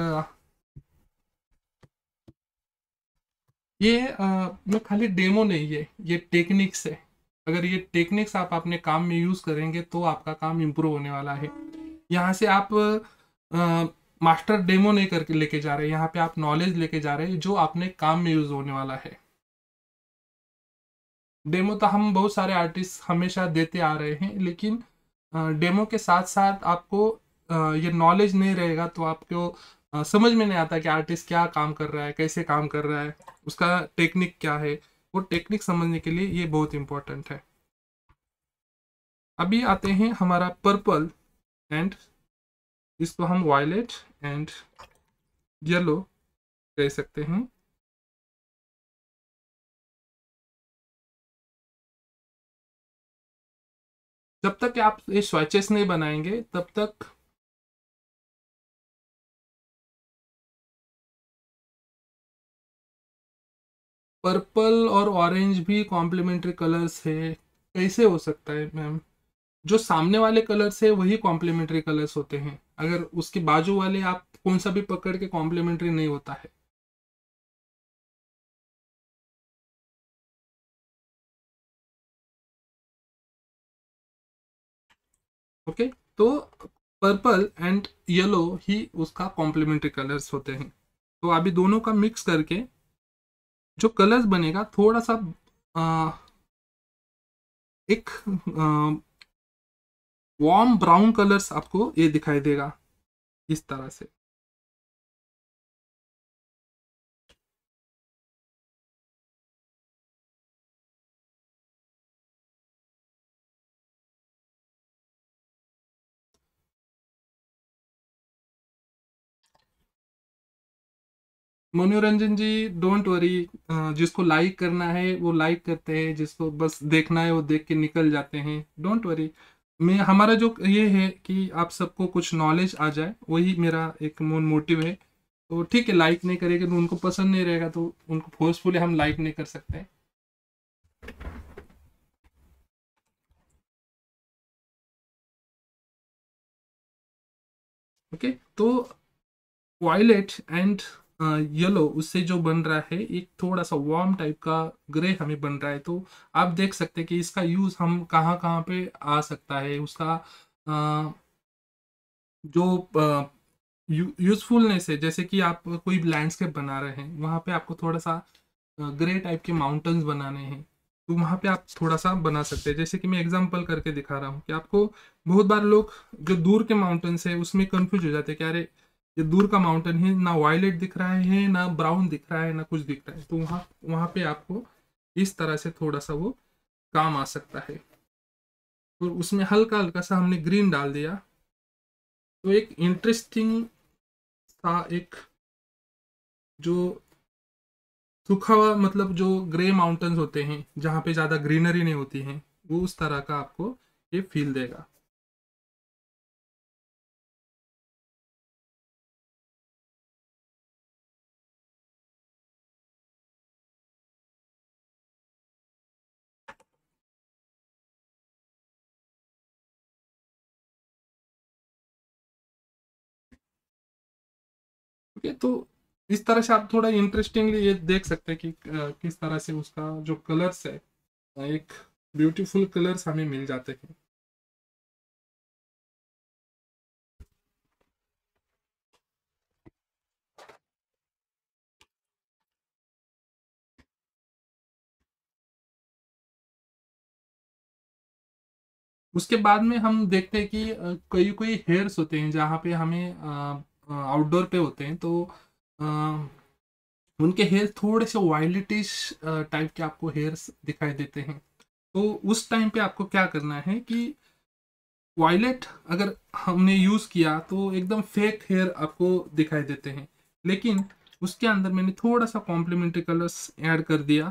मैं खाली डेमो नहीं है, ये टेक्निक्स है। अगर ये टेक्निक्स आप अपने काम में यूज़ करेंगे तो आपका काम इम्प्रूव होने वाला है। यहाँ से आप मास्टर डेमो नहीं करके लेके जा रहे हैं, यहाँ पे आप नॉलेज लेके जा रहे हैं जो अपने काम में यूज़ होने वाला है। डेमो तो हम बहुत सारे आर्टिस्ट हमेशा देते आ रहे हैं, लेकिन डेमो के साथ साथ आपको ये नॉलेज नहीं रहेगा तो आपको समझ में नहीं आता कि आर्टिस्ट क्या काम कर रहा है, कैसे काम कर रहा है, उसका टेक्निक क्या है। वो टेक्निक समझने के लिए ये बहुत इंपॉर्टेंट है। अभी आते हैं हमारा पर्पल एंड, इसको हम वायलेट एंड येलो कह सकते हैं। जब तक आप ये स्वैचेस नहीं बनाएंगे तब तक पर्पल और ऑरेंज भी कॉम्प्लीमेंट्री कलर्स है। कैसे हो सकता है मैम? जो सामने वाले कलर्स है वही कॉम्प्लीमेंट्री कलर्स होते हैं, अगर उसके बाजू वाले आप कौन सा भी पकड़ के कॉम्प्लीमेंट्री नहीं होता है। ओके, तो पर्पल एंड येलो ही उसका कॉम्प्लीमेंट्री कलर्स होते हैं। तो अभी दोनों का मिक्स करके जो कलर्स बनेगा थोड़ा सा आ, एक वार्म ब्राउन कलर्स आपको ये दिखाई देगा इस तरह से। मनोरंजन जी, डोंट वरी, जिसको लाइक करना है वो लाइक करते हैं, जिसको बस देखना है वो देख के निकल जाते हैं। डोंट वरी, मैं हमारा जो ये है कि आप सबको कुछ नॉलेज आ जाए, वही मेरा एक मूल मोटिव है। तो ठीक है, लाइक नहीं करेंगे तो उनको पसंद नहीं रहेगा तो उनको फोर्सफुली हम लाइक नहीं कर सकते। ओके, तो वायलेट एंड येलो उससे जो बन रहा है एक थोड़ा सा वार्म टाइप का ग्रे हमें बन रहा है। तो आप देख सकते हैं कि इसका यूज हम कहाँ कहाँ पे आ सकता है, उसका जो यूजफुलनेस है। जैसे कि आप कोई लैंडस्केप बना रहे हैं, वहाँ पे आपको थोड़ा सा ग्रे टाइप के माउंटेन्स बनाने हैं, तो वहाँ पे आप थोड़ा सा बना सकते हैं। जैसे कि मैं एग्जांपल करके दिखा रहा हूँ कि आपको बहुत बार लोग जो दूर के माउंटेन्स है उसमें कंफ्यूज हो जाते हैं कि अरे ये दूर का माउंटेन है, ना वायलेट दिख रहा है ना ब्राउन दिख रहा है ना कुछ दिख रहा है। तो वहाँ वहाँ पे आपको इस तरह से थोड़ा सा वो काम आ सकता है। और उसमें हल्का हल्का सा हमने ग्रीन डाल दिया, तो एक इंटरेस्टिंग सा एक जो सूखा हुआ, मतलब जो ग्रे माउंटेन्स होते हैं जहाँ पे ज़्यादा ग्रीनरी नहीं होती है, वो उस तरह का आपको ये फील देगा। ओके, तो इस तरह से आप थोड़ा इंटरेस्टिंगली ये देख सकते हैं कि किस तरह से उसका जो कलर्स है, एक ब्यूटीफुल कलर्स हमें मिल जाते हैं। उसके बाद में हम देखते हैं कि कई कोई हेयर्स होते हैं जहाँ पे हमें आउटडोर पे होते हैं, तो अ, उनके हेयर थोड़े से वायलेटिश टाइप के आपको हेयर्स दिखाई देते हैं। तो उस टाइम पे आपको क्या करना है कि वायलेट अगर हमने यूज़ किया तो एकदम फेक हेयर आपको दिखाई देते हैं, लेकिन उसके अंदर मैंने थोड़ा सा कॉम्प्लीमेंट्री कलर्स ऐड कर दिया।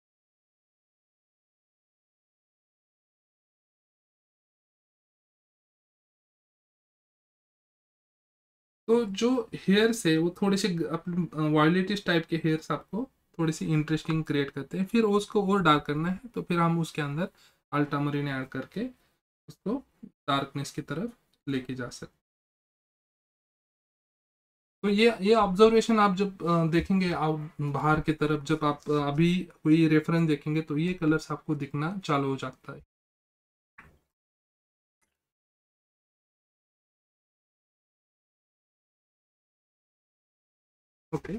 तो जो हेयर्स है वो थोड़े से वायलेटिश टाइप के हेयर्स आपको थोड़ी सी इंटरेस्टिंग क्रिएट करते हैं। फिर उसको और डार्क करना है तो फिर हम उसके अंदर अल्टामरीन ऐड करके उसको डार्कनेस की तरफ लेके जा सकते। तो ये ऑब्जर्वेशन आप जब देखेंगे आप बाहर की तरफ, जब आप अभी कोई रेफरेंस देखेंगे तो ये कलर्स आपको दिखना चालू हो जाता है। ओके,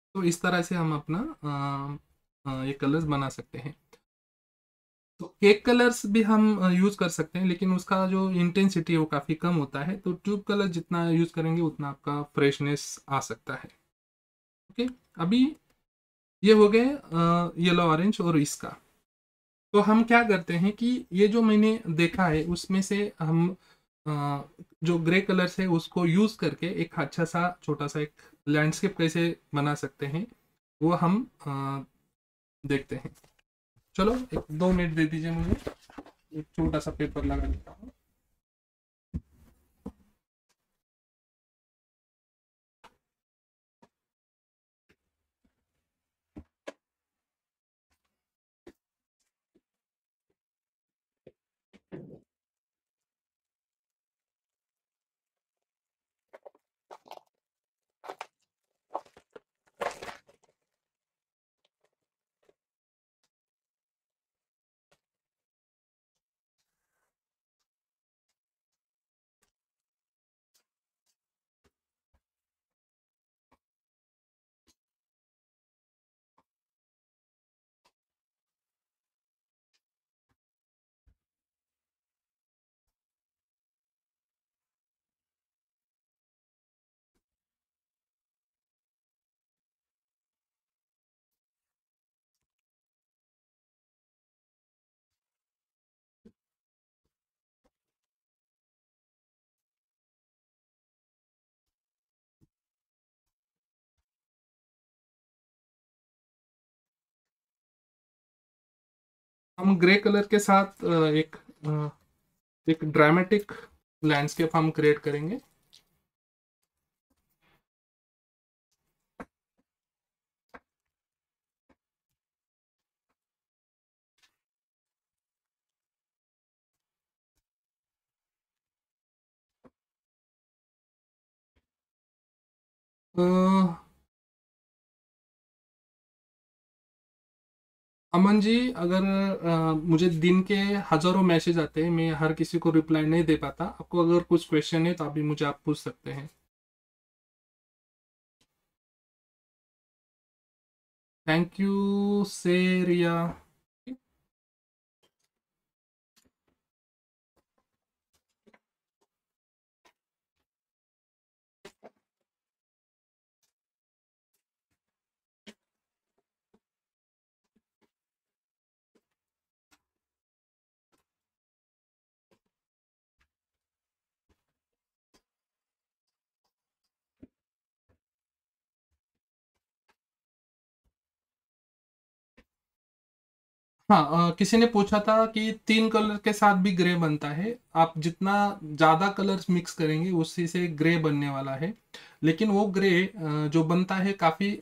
तो इस तरह से हम अपना ये कलर्स बना सकते हैं। तो केक कलर्स भी हम यूज़ कर सकते हैं, लेकिन उसका जो इंटेंसिटी है वो काफ़ी कम होता है। तो ट्यूब कलर जितना यूज़ करेंगे उतना आपका फ्रेशनेस आ सकता है। ओके, अभी ये हो गए येलो ऑरेंज और इसका। तो हम क्या करते हैं कि ये जो मैंने देखा है उसमें से हम अ, जो ग्रे कलर्स है उसको यूज़ करके एक अच्छा सा छोटा सा एक लैंडस्केप कैसे बना सकते हैं वो हम देखते हैं। चलो एक 2 मिनट दे दीजिए मुझे, एक छोटा सा पेपर लगा देता हूँ। हम ग्रे कलर के साथ एक ड्रामेटिक लैंडस्केप हम क्रिएट करेंगे। अ, अमन जी, अगर मुझे दिन के हजारों मैसेज आते हैं, मैं हर किसी को रिप्लाई नहीं दे पाता। आपको अगर कुछ क्वेश्चन है तो अभी मुझे आप पूछ सकते हैं। थैंक यू सेरिया। हाँ, किसी ने पूछा था कि 3 कलर के साथ भी ग्रे बनता है। आप जितना ज़्यादा कलर्स मिक्स करेंगे उसी से ग्रे बनने वाला है। लेकिन वो ग्रे जो बनता है काफ़ी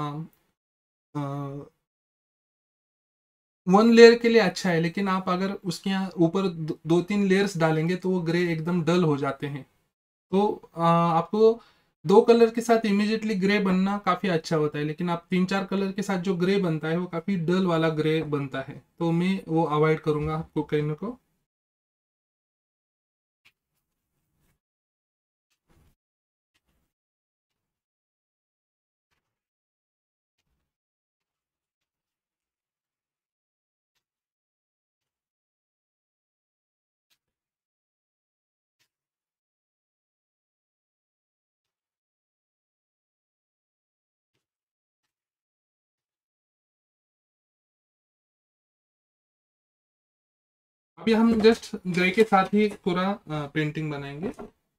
वन लेयर के लिए अच्छा है, लेकिन आप अगर उसके यहाँ ऊपर 2-3 लेयर्स डालेंगे तो वो ग्रे एकदम डल हो जाते हैं। तो आपको 2 कलर के साथ इमीडिएटली ग्रे बनना काफ़ी अच्छा होता है, लेकिन आप 3-4 कलर के साथ जो ग्रे बनता है वो काफ़ी डल वाला ग्रे बनता है। तो मैं वो अवॉइड करूँगा आपको कहने को। अभी हम जस्ट ग्रे के साथ ही पूरा पेंटिंग बनाएंगे।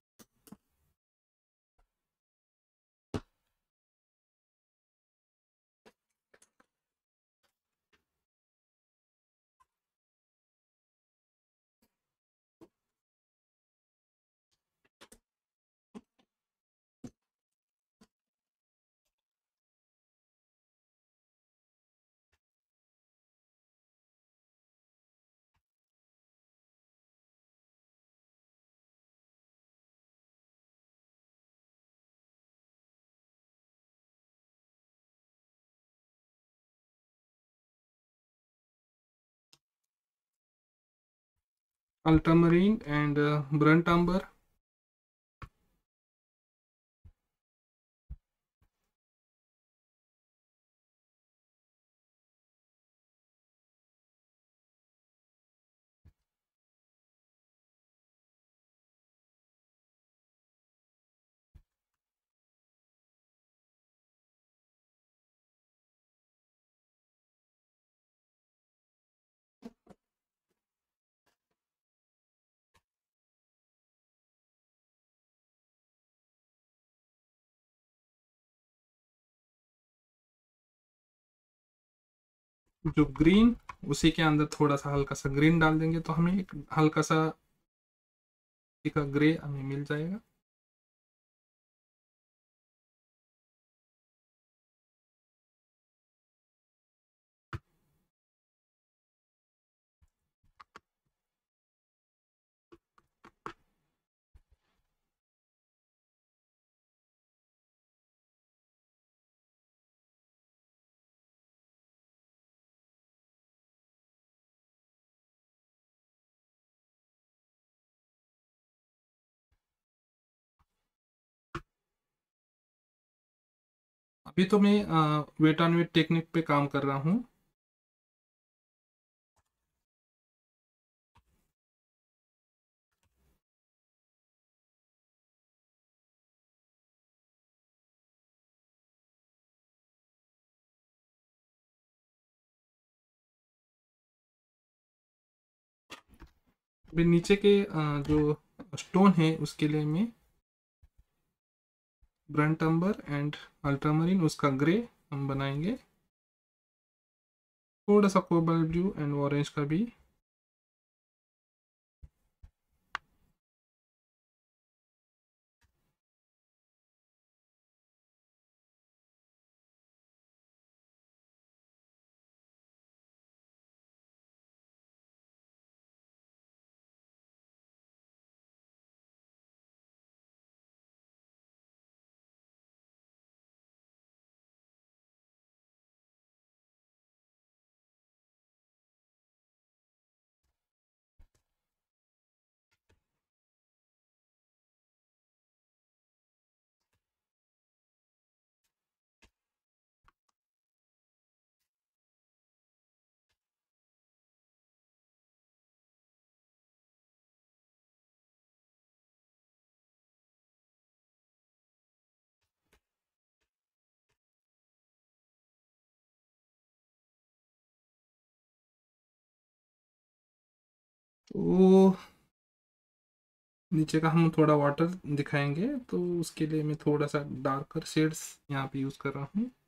Ultramarine and burnt umber. जो ग्रीन, उसी के अंदर थोड़ा सा हल्का सा ग्रीन डाल देंगे तो हमें एक हल्का सा का ग्रे हमें मिल जाएगा। अभी तो मैं वेट ऑन वेट टेक्निक पे काम कर रहा हूँ। अभी नीचे के जो स्टोन है उसके लिए मैं ब्रंट अम्बर एंड अल्ट्रामरीन, उसका ग्रे हम बनाएंगे। थोड़ा सा कोबाल्ट ब्लू एंड ऑरेंज का भी। तो नीचे का हम थोड़ा वाटर दिखाएंगे, तो उसके लिए मैं थोड़ा सा डार्कर शेड्स यहाँ पे यूज कर रहा हूँ।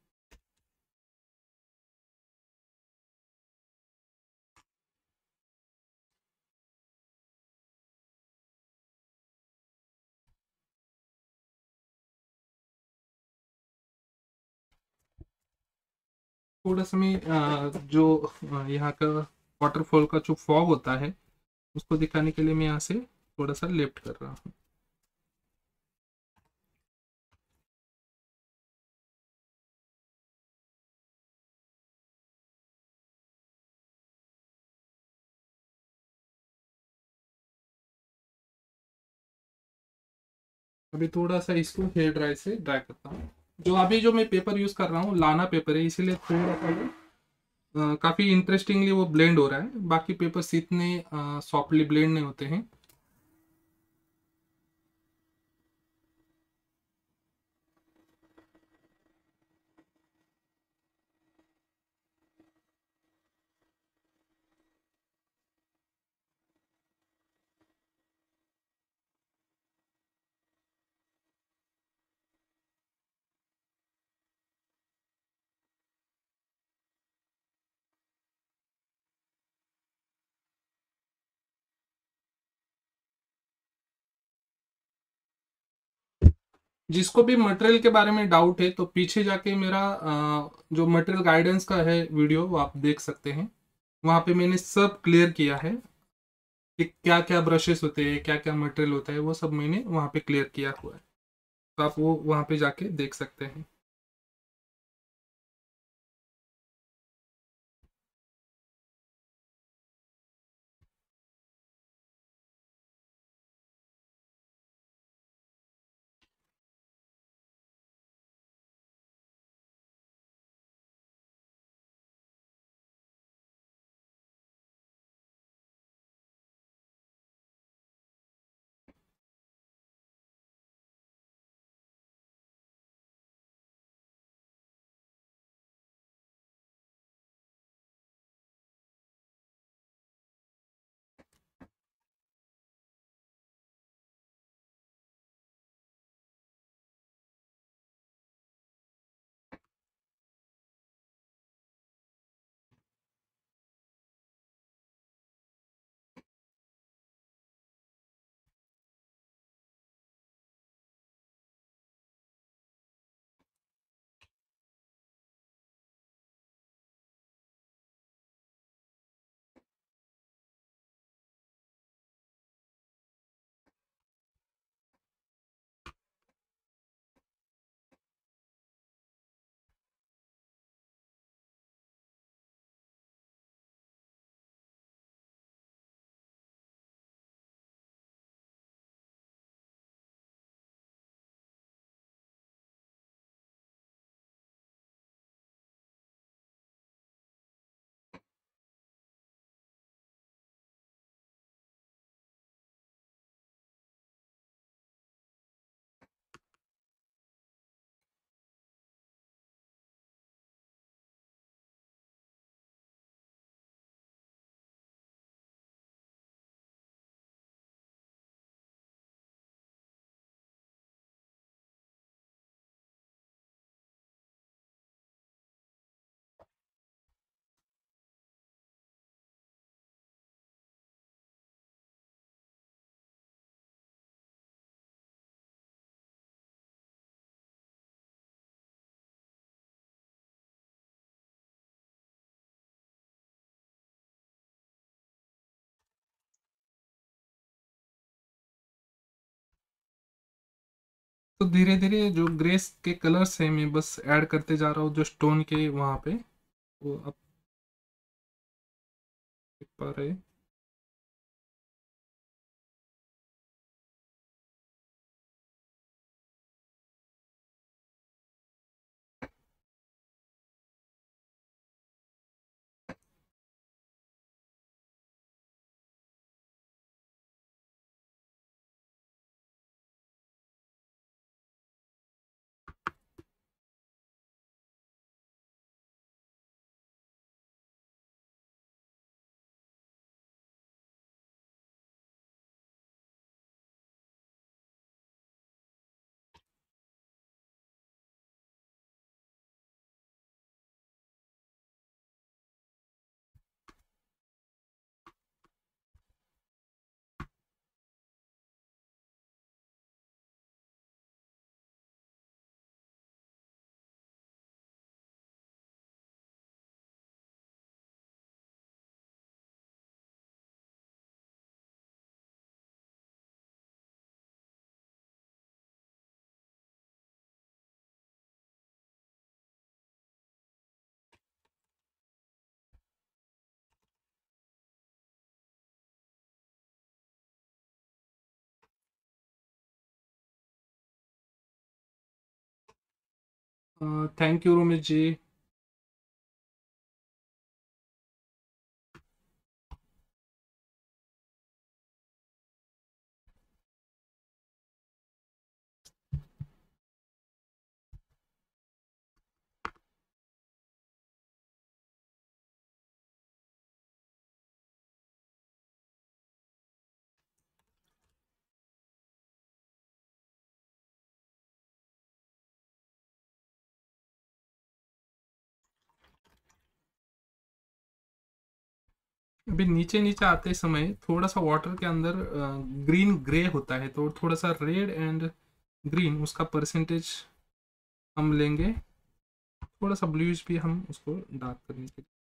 थोड़ा सा मैं जो यहाँ का वाटरफॉल का जो फॉग होता है उसको दिखाने के लिए मैं यहाँ से थोड़ा सा लेफ्ट कर रहा हूँ। अभी थोड़ा सा इसको हेयर ड्राई से ड्राई करता हूँ। जो अभी जो मैं पेपर यूज कर रहा हूँ लाना पेपर है, इसीलिए थोड़ा सा काफी इंटरेस्टिंगली वो ब्लेंड हो रहा है। बाकी पेपर्स इतने सॉफ्टली ब्लेंड नहीं होते हैं। जिसको भी मटेरियल के बारे में डाउट है तो पीछे जाके मेरा जो मटेरियल गाइडेंस का है वीडियो वो आप देख सकते हैं। वहाँ पे मैंने सब क्लियर किया है कि क्या क्या ब्रशेस होते हैं, क्या क्या मटेरियल होता है, वो सब मैंने वहाँ पे क्लियर किया हुआ है। तो आप वो वहाँ पे जाके देख सकते हैं। तो धीरे धीरे जो ग्रेस के कलर्स हैं मैं बस ऐड करते जा रहा हूँ जो स्टोन के वहाँ पे, वो आप देख पा रहे हैं। Thank you Romit ji. अभी नीचे नीचे आते समय थोड़ा सा वाटर के अंदर ग्रीन ग्रे होता है, तो थोड़ा सा रेड एंड ग्रीन उसका परसेंटेज हम लेंगे, थोड़ा सा ब्लूज भी हम उसको डार्क करने के लिए।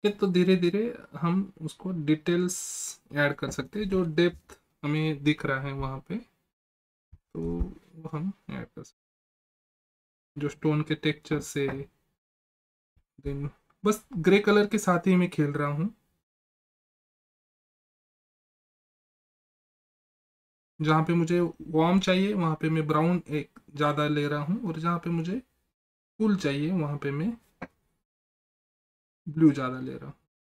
ये तो धीरे धीरे हम उसको डिटेल्स ऐड कर सकते हैं, जो डेप्थ हमें दिख रहा है वहाँ पे, तो वो हम ऐड कर सकते हैं, जो स्टोन के टेक्सचर से। देन बस ग्रे कलर के साथ ही मैं खेल रहा हूँ। जहाँ पे मुझे वार्म चाहिए वहाँ पे मैं ब्राउन एक ज़्यादा ले रहा हूँ, और जहाँ पे मुझे कूल चाहिए वहाँ पे मैं ब्लू ज़्यादा ले रहा हूँ।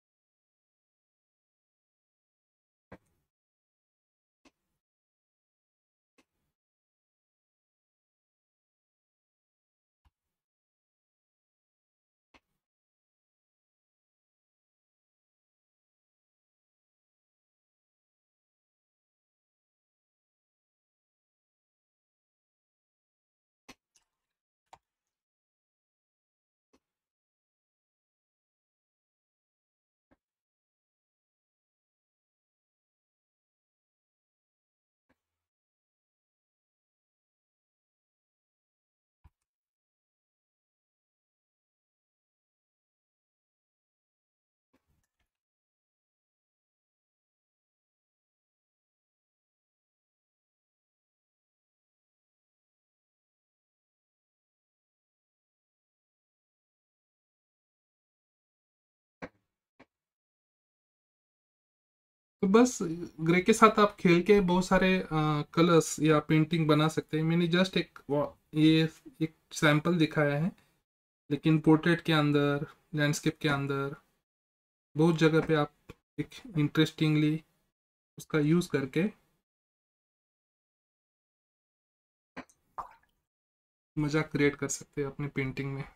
तो बस ग्रे के साथ आप खेल के बहुत सारे कलर्स या पेंटिंग बना सकते हैं। मैंने जस्ट ये एक सैंपल दिखाया है, लेकिन पोर्ट्रेट के अंदर, लैंडस्केप के अंदर, बहुत जगह पे आप एक इंटरेस्टिंगली उसका यूज़ करके मज़ा क्रिएट कर सकते हैं अपनी पेंटिंग में।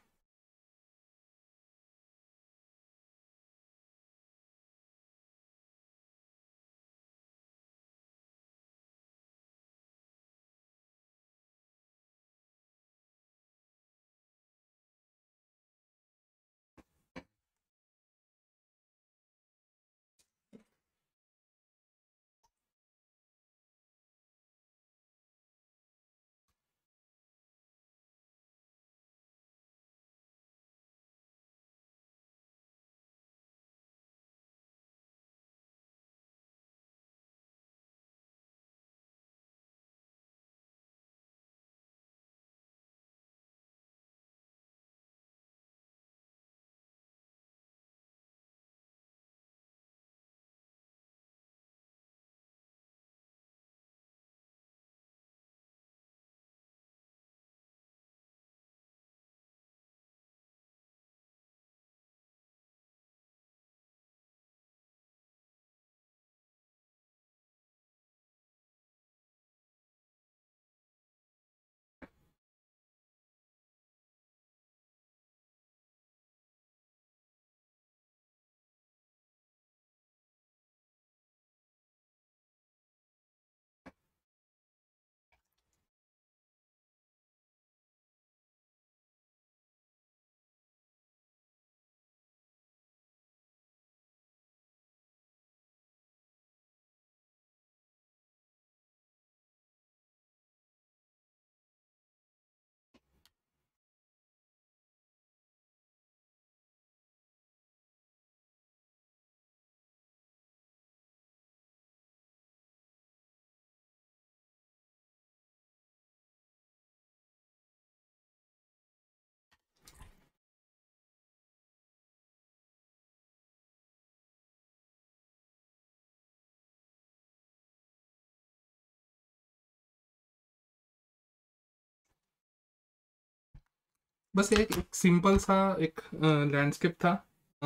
बस एक सिंपल सा एक लैंडस्केप था, अ,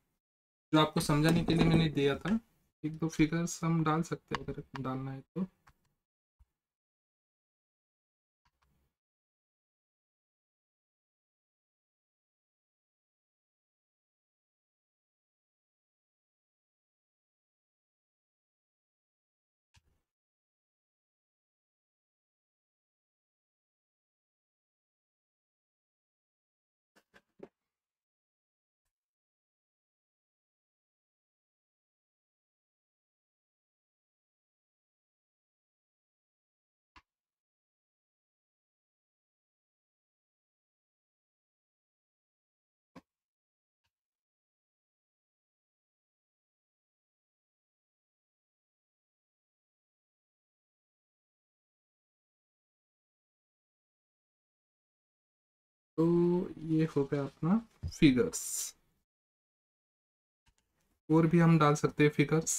जो आपको समझाने के लिए मैंने दिया था। एक दो फिगर्स हम डाल सकते हैं अगर डालना है तो। तो ये हो गया अपना फिगर्स। और भी हम डाल सकते हैं फिगर्स।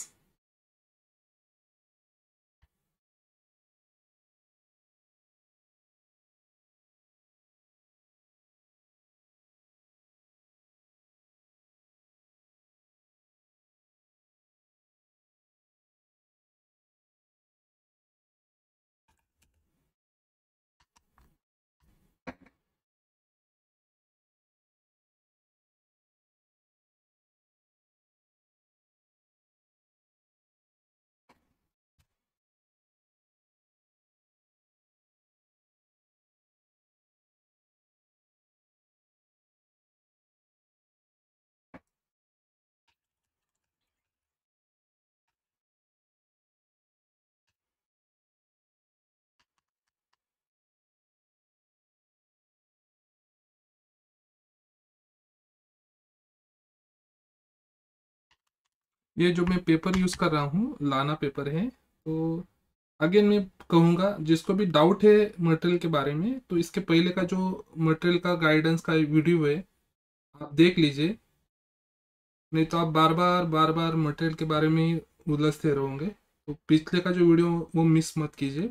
ये जो मैं पेपर यूज़ कर रहा हूँ लाना पेपर है। तो अगेन मैं कहूँगा जिसको भी डाउट है मटेरियल के बारे में, तो इसके पहले का जो मटेरियल का गाइडेंस का वीडियो है आप देख लीजिए। नहीं तो आप बार बार मटेरियल के बारे में ही उलझते रहोगे। तो पिछले का जो वीडियो वो मिस मत कीजिए।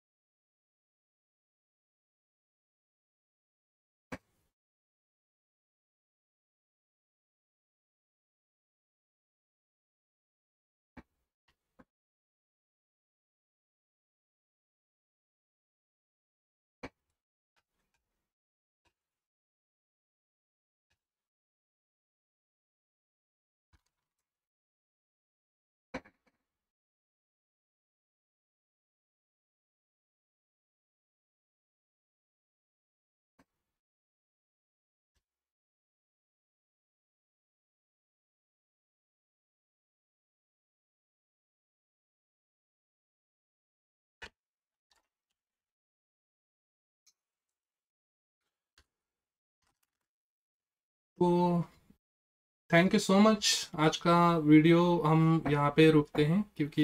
तो थैंक यू सो मच। आज का वीडियो हम यहाँ पे रुकते हैं, क्योंकि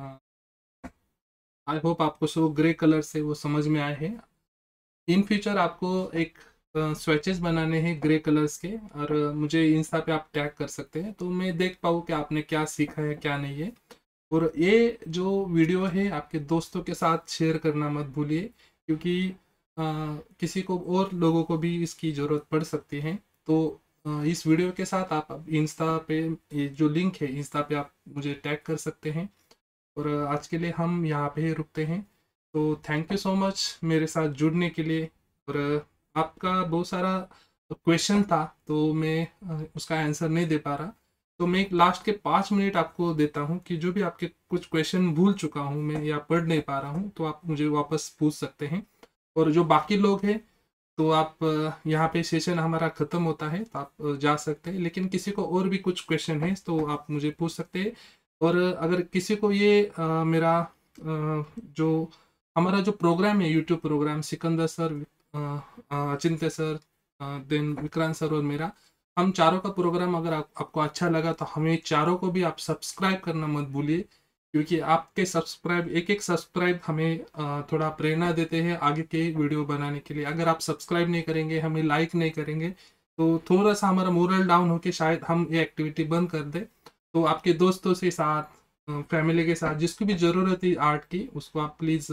आई होप आपको सो ग्रे कलर से वो समझ में आए हैं। इन फ्यूचर आपको एक स्वेचेस बनाने हैं ग्रे कलर्स के, और मुझे इंस्टा पे आप टैग कर सकते हैं, तो मैं देख पाऊँ कि आपने क्या सीखा है क्या नहीं है। और ये जो वीडियो है आपके दोस्तों के साथ शेयर करना मत भूलिए, क्योंकि अ, किसी को और लोगों को भी इसकी ज़रूरत पड़ सकती है। तो इस वीडियो के साथ आप इंस्टा पे, ये जो लिंक है इंस्टा पे, आप मुझे टैग कर सकते हैं। और आज के लिए हम यहाँ पे ही रुकते हैं। तो थैंक यू सो मच मेरे साथ जुड़ने के लिए। और आपका बहुत सारा क्वेश्चन था, तो मैं उसका आंसर नहीं दे पा रहा। तो मैं एक लास्ट के 5 मिनट आपको देता हूँ कि जो भी आपके कुछ क्वेश्चन भूल चुका हूँ मैं या पढ़ नहीं पा रहा हूँ, तो आप मुझे वापस पूछ सकते हैं। और जो बाकी लोग हैं, तो आप यहाँ पे सेशन हमारा ख़त्म होता है तो आप जा सकते हैं। लेकिन किसी को और भी कुछ क्वेश्चन है तो आप मुझे पूछ सकते हैं। और अगर किसी को ये मेरा जो हमारा जो प्रोग्राम है, YouTube program Sikandar sir, Achintya sir, then Vikrant sir और मेरा, हम चारों का प्रोग्राम अगर आपको अच्छा लगा तो हमें चारों को भी आप सब्सक्राइब करना मत भूलिए। क्योंकि आपके सब्सक्राइब, एक एक सब्सक्राइब हमें थोड़ा प्रेरणा देते हैं आगे के वीडियो बनाने के लिए। अगर आप सब्सक्राइब नहीं करेंगे, हमें लाइक नहीं करेंगे, तो थोड़ा सा हमारा मोरल डाउन होके शायद हम ये एक्टिविटी बंद कर दें। तो आपके दोस्तों के साथ, फैमिली के साथ, जिसकी भी ज़रूरत है आर्ट की, उसको आप प्लीज़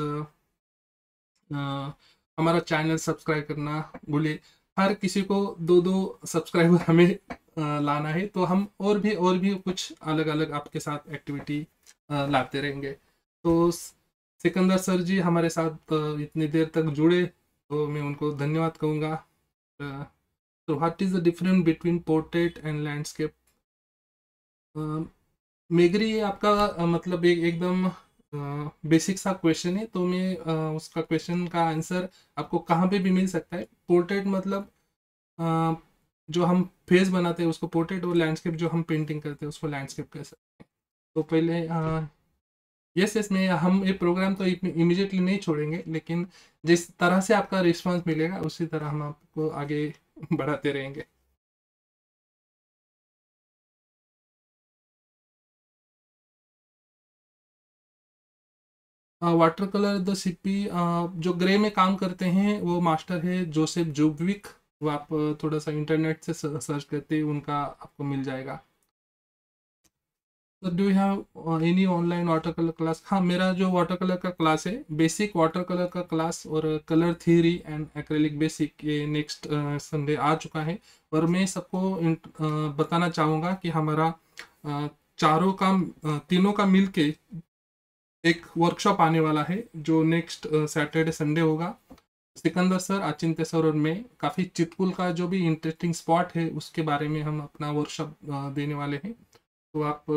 हमारा चैनल सब्सक्राइब करना भूलिए। हर किसी को दो दो सब्सक्राइबर हमें लाना है, तो हम और भी कुछ अलग अलग आपके साथ एक्टिविटी लाते रहेंगे। तो सिकंदर सर जी हमारे साथ इतनी देर तक जुड़े, तो मैं उनको धन्यवाद कहूँगा। तो what is the difference between portrait and landscape? मेगरी, ये आपका मतलब एकदम बेसिक सा क्वेश्चन है, तो मैं उसका क्वेश्चन का आंसर आपको कहाँ पे भी मिल सकता है। पोर्ट्रेट मतलब अ, जो हम फेस बनाते हैं उसको पोर्ट्रेट, और लैंडस्केप जो हम पेंटिंग करते हैं उसको लैंडस्केप कह सकते हैं। तो पहले यस यस, मैं हम ये प्रोग्राम तो इमीडिएटली नहीं छोड़ेंगे, लेकिन जिस तरह से आपका रिस्पांस मिलेगा उसी तरह हम आपको आगे बढ़ाते रहेंगे। वाटर कलर द सिपी, जो ग्रे में काम करते हैं वो मास्टर है जोसेफ जोबविक। वो आप थोड़ा सा इंटरनेट से सर्च करते उनका आपको मिल जाएगा। तो do you have any online water colour class? हाँ, मेरा जो वाटर कलर का क्लास है, बेसिक वाटर कलर का क्लास और colour theory and acrylic basic, ये नेक्स्ट संडे आ चुका है। और मैं सबको बताना चाहूँगा कि हमारा चारों का तीनों का मिलके एक वर्कशॉप आने वाला है जो नेक्स्ट सैटरडे संडे होगा। सिकंदर सर, अचिंत्य सर और मैं काफ़ी चितकुल का जो भी इंटरेस्टिंग स्पॉट है उसके बारे में हम अपना वर्कशॉप देने वाले हैं। तो आप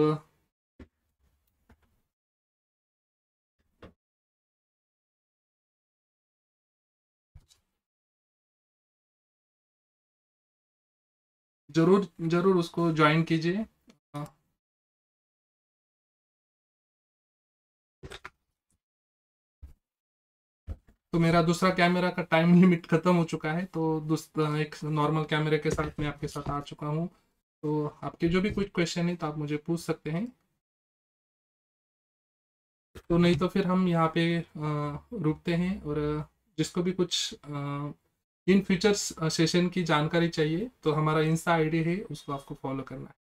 जरूर जरूर उसको ज्वाइन कीजिए। अ, तो मेरा दूसरा कैमरा का टाइम लिमिट खत्म हो चुका है, तो दूसरा एक नॉर्मल कैमरे के साथ मैं आपके साथ आ चुका हूँ। तो आपके जो भी कुछ क्वेश्चन है तो आप मुझे पूछ सकते हैं। तो नहीं तो फिर हम यहाँ पे रुकते हैं। और जिसको भी कुछ इन फ्यूचर्स सेशन की जानकारी चाहिए तो हमारा इंस्टा आईडी है, उसको आपको फॉलो करना है।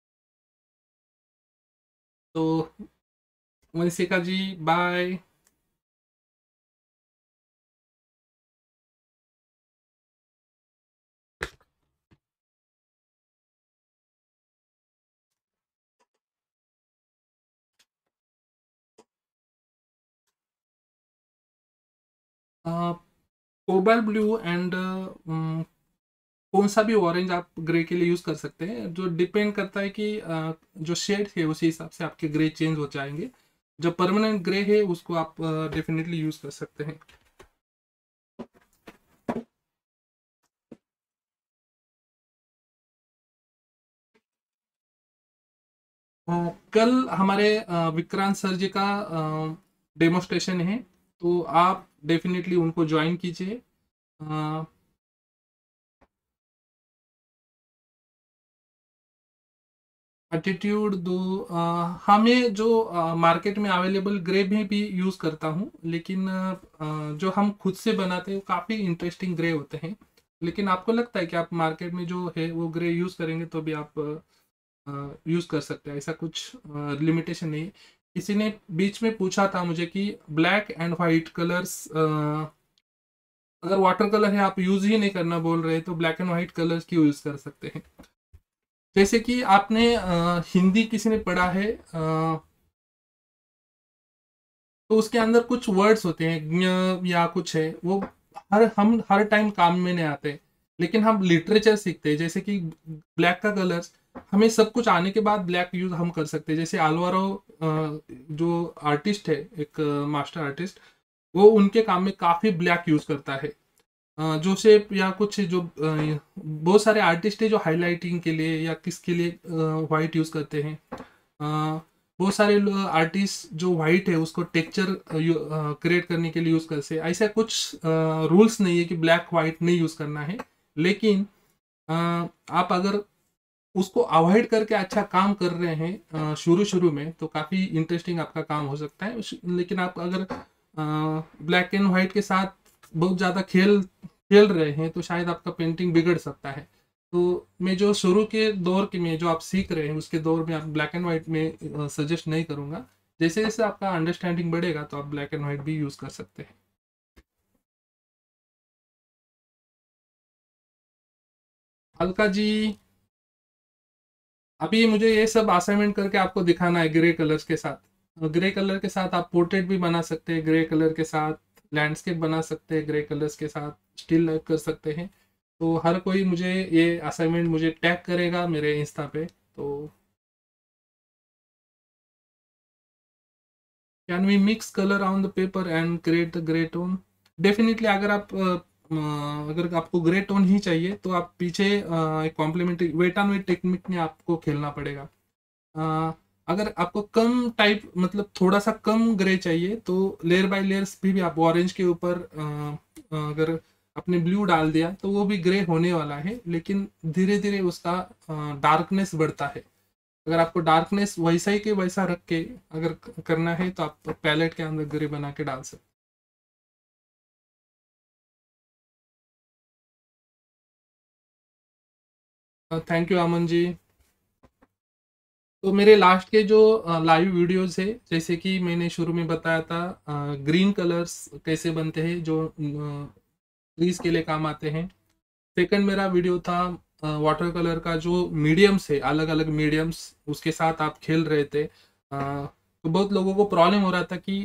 तो Vanshika ji, bye. Cobalt blue and कौन सा भी ऑरेंज आप ग्रे के लिए यूज कर सकते हैं, जो डिपेंड करता है कि जो शेड है उसी हिसाब से आपके ग्रे चेंज हो जाएंगे। जो परमानेंट ग्रे है उसको आप डेफिनेटली यूज कर सकते हैं। कल हमारे विक्रांत सर जी का डेमोस्ट्रेशन है, तो आप डेफिनेटली उनको ज्वाइन कीजिए। एटीट्यूड दो, हमें जो मार्केट में अवेलेबल ग्रे में भी यूज करता हूँ, लेकिन जो हम खुद से बनाते हैं वो काफ़ी इंटरेस्टिंग ग्रे होते हैं। लेकिन आपको लगता है कि आप मार्केट में जो है वो ग्रे यूज करेंगे तो भी आप यूज कर सकते हैं, ऐसा कुछ लिमिटेशन नहीं है। किसी ने बीच में पूछा था मुझे कि ब्लैक एंड वाइट कलर्स, अगर वाटर कलर है आप यूज ही नहीं करना बोल रहे तो ब्लैक एंड व्हाइट कलर्स क्यों यूज कर सकते हैं? जैसे कि आपने हिंदी किसी ने पढ़ा है, तो उसके अंदर कुछ वर्ड्स होते हैं या कुछ है वो हम हर टाइम काम में नहीं आते। लेकिन हम लिटरेचर सीखते हैं, जैसे कि ब्लैक का कलर्स हमें सब कुछ आने के बाद ब्लैक यूज हम कर सकते हैं। जैसे आलवारो जो आर्टिस्ट है, एक मास्टर आर्टिस्ट, वो उनके काम में काफी ब्लैक यूज करता है। जो शेप या कुछ जो बहुत सारे आर्टिस्ट है जो हाईलाइटिंग के लिए या किसके लिए वाइट यूज करते हैं। बहुत सारे आर्टिस्ट जो वाइट है उसको टेक्सचर क्रिएट करने के लिए यूज करते हैं। ऐसा कुछ रूल्स नहीं है कि ब्लैक वाइट नहीं यूज करना है। लेकिन आप अगर उसको अवॉइड करके अच्छा काम कर रहे हैं शुरू शुरू में तो काफ़ी इंटरेस्टिंग आपका काम हो सकता है। लेकिन आप अगर ब्लैक एंड वाइट के साथ बहुत ज़्यादा खेल खेल रहे हैं तो शायद आपका पेंटिंग बिगड़ सकता है। तो मैं जो शुरू के दौर के में जो आप सीख रहे हैं उसके दौर में आप ब्लैक एंड वाइट में सजेस्ट नहीं करूँगा। जैसे जैसे आपका अंडरस्टैंडिंग बढ़ेगा तो आप ब्लैक एंड वाइट भी यूज़ कर सकते हैं। अलका जी, अभी मुझे ये सब असाइनमेंट करके आपको दिखाना है ग्रे कलर्स के साथ। ग्रे कलर के साथ आप पोर्ट्रेट भी बना सकते हैं, ग्रे कलर के साथ लैंडस्केप बना सकते हैं, ग्रे कलर्स के साथ स्टिल लाइफ कर सकते हैं। तो हर कोई मुझे ये असाइनमेंट मुझे टैग करेगा मेरे इंस्टा पे। तो can we mix colour on the paper and create the grey tone? Definitely. अगर आप अगर आपको ग्रे टोन ही चाहिए तो आप पीछे एक complementary wet on wet technique में आपको खेलना पड़ेगा। अ, अगर आपको कम टाइप मतलब थोड़ा सा कम ग्रे चाहिए तो लेयर बाय लेयर्स भी आप ऑरेंज के ऊपर अगर आपने ब्लू डाल दिया तो वो भी ग्रे होने वाला है, लेकिन धीरे धीरे उसका डार्कनेस बढ़ता है। अगर आपको डार्कनेस वैसा ही के वैसा रख के अगर करना है तो आप पैलेट के अंदर ग्रे बना के डाल सकते थैंक यू अमन जी। तो मेरे लास्ट के जो लाइव वीडियोस है, जैसे कि मैंने शुरू में बताया था ग्रीन कलर्स कैसे बनते हैं जो ट्रीज के लिए काम आते हैं। सेकंड मेरा वीडियो था वाटर कलर का, जो मीडियम्स है, अलग अलग मीडियम्स उसके साथ आप खेल रहे थे। तो बहुत लोगों को प्रॉब्लम हो रहा था कि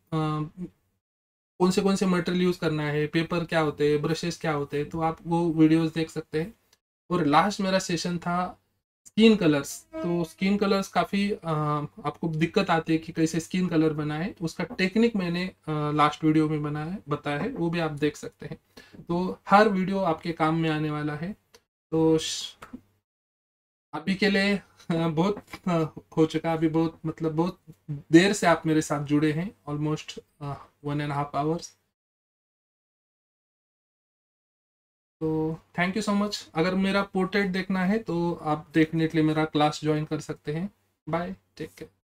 कौन से मटेरियल यूज करना है, पेपर क्या होते हैं, ब्रशेस क्या होते हैं, तो आप वो वीडियोस देख सकते हैं। और लास्ट मेरा सेशन था स्किन कलर्स। तो स्किन कलर्स काफ़ी आपको दिक्कत आती है कि कैसे स्किन कलर बनाए, उसका टेक्निक मैंने लास्ट वीडियो में बताया है, वो भी आप देख सकते हैं। तो हर वीडियो आपके काम में आने वाला है। तो अभी के लिए बहुत हो चुका, अभी बहुत मतलब बहुत देर से आप मेरे साथ जुड़े हैं, ऑलमोस्ट 1.5 आवर्स। तो थैंक यू सो मच। अगर मेरा पोर्ट्रेट देखना है तो आप डेफिनेटली मेरा क्लास ज्वाइन कर सकते हैं। Bye, take care.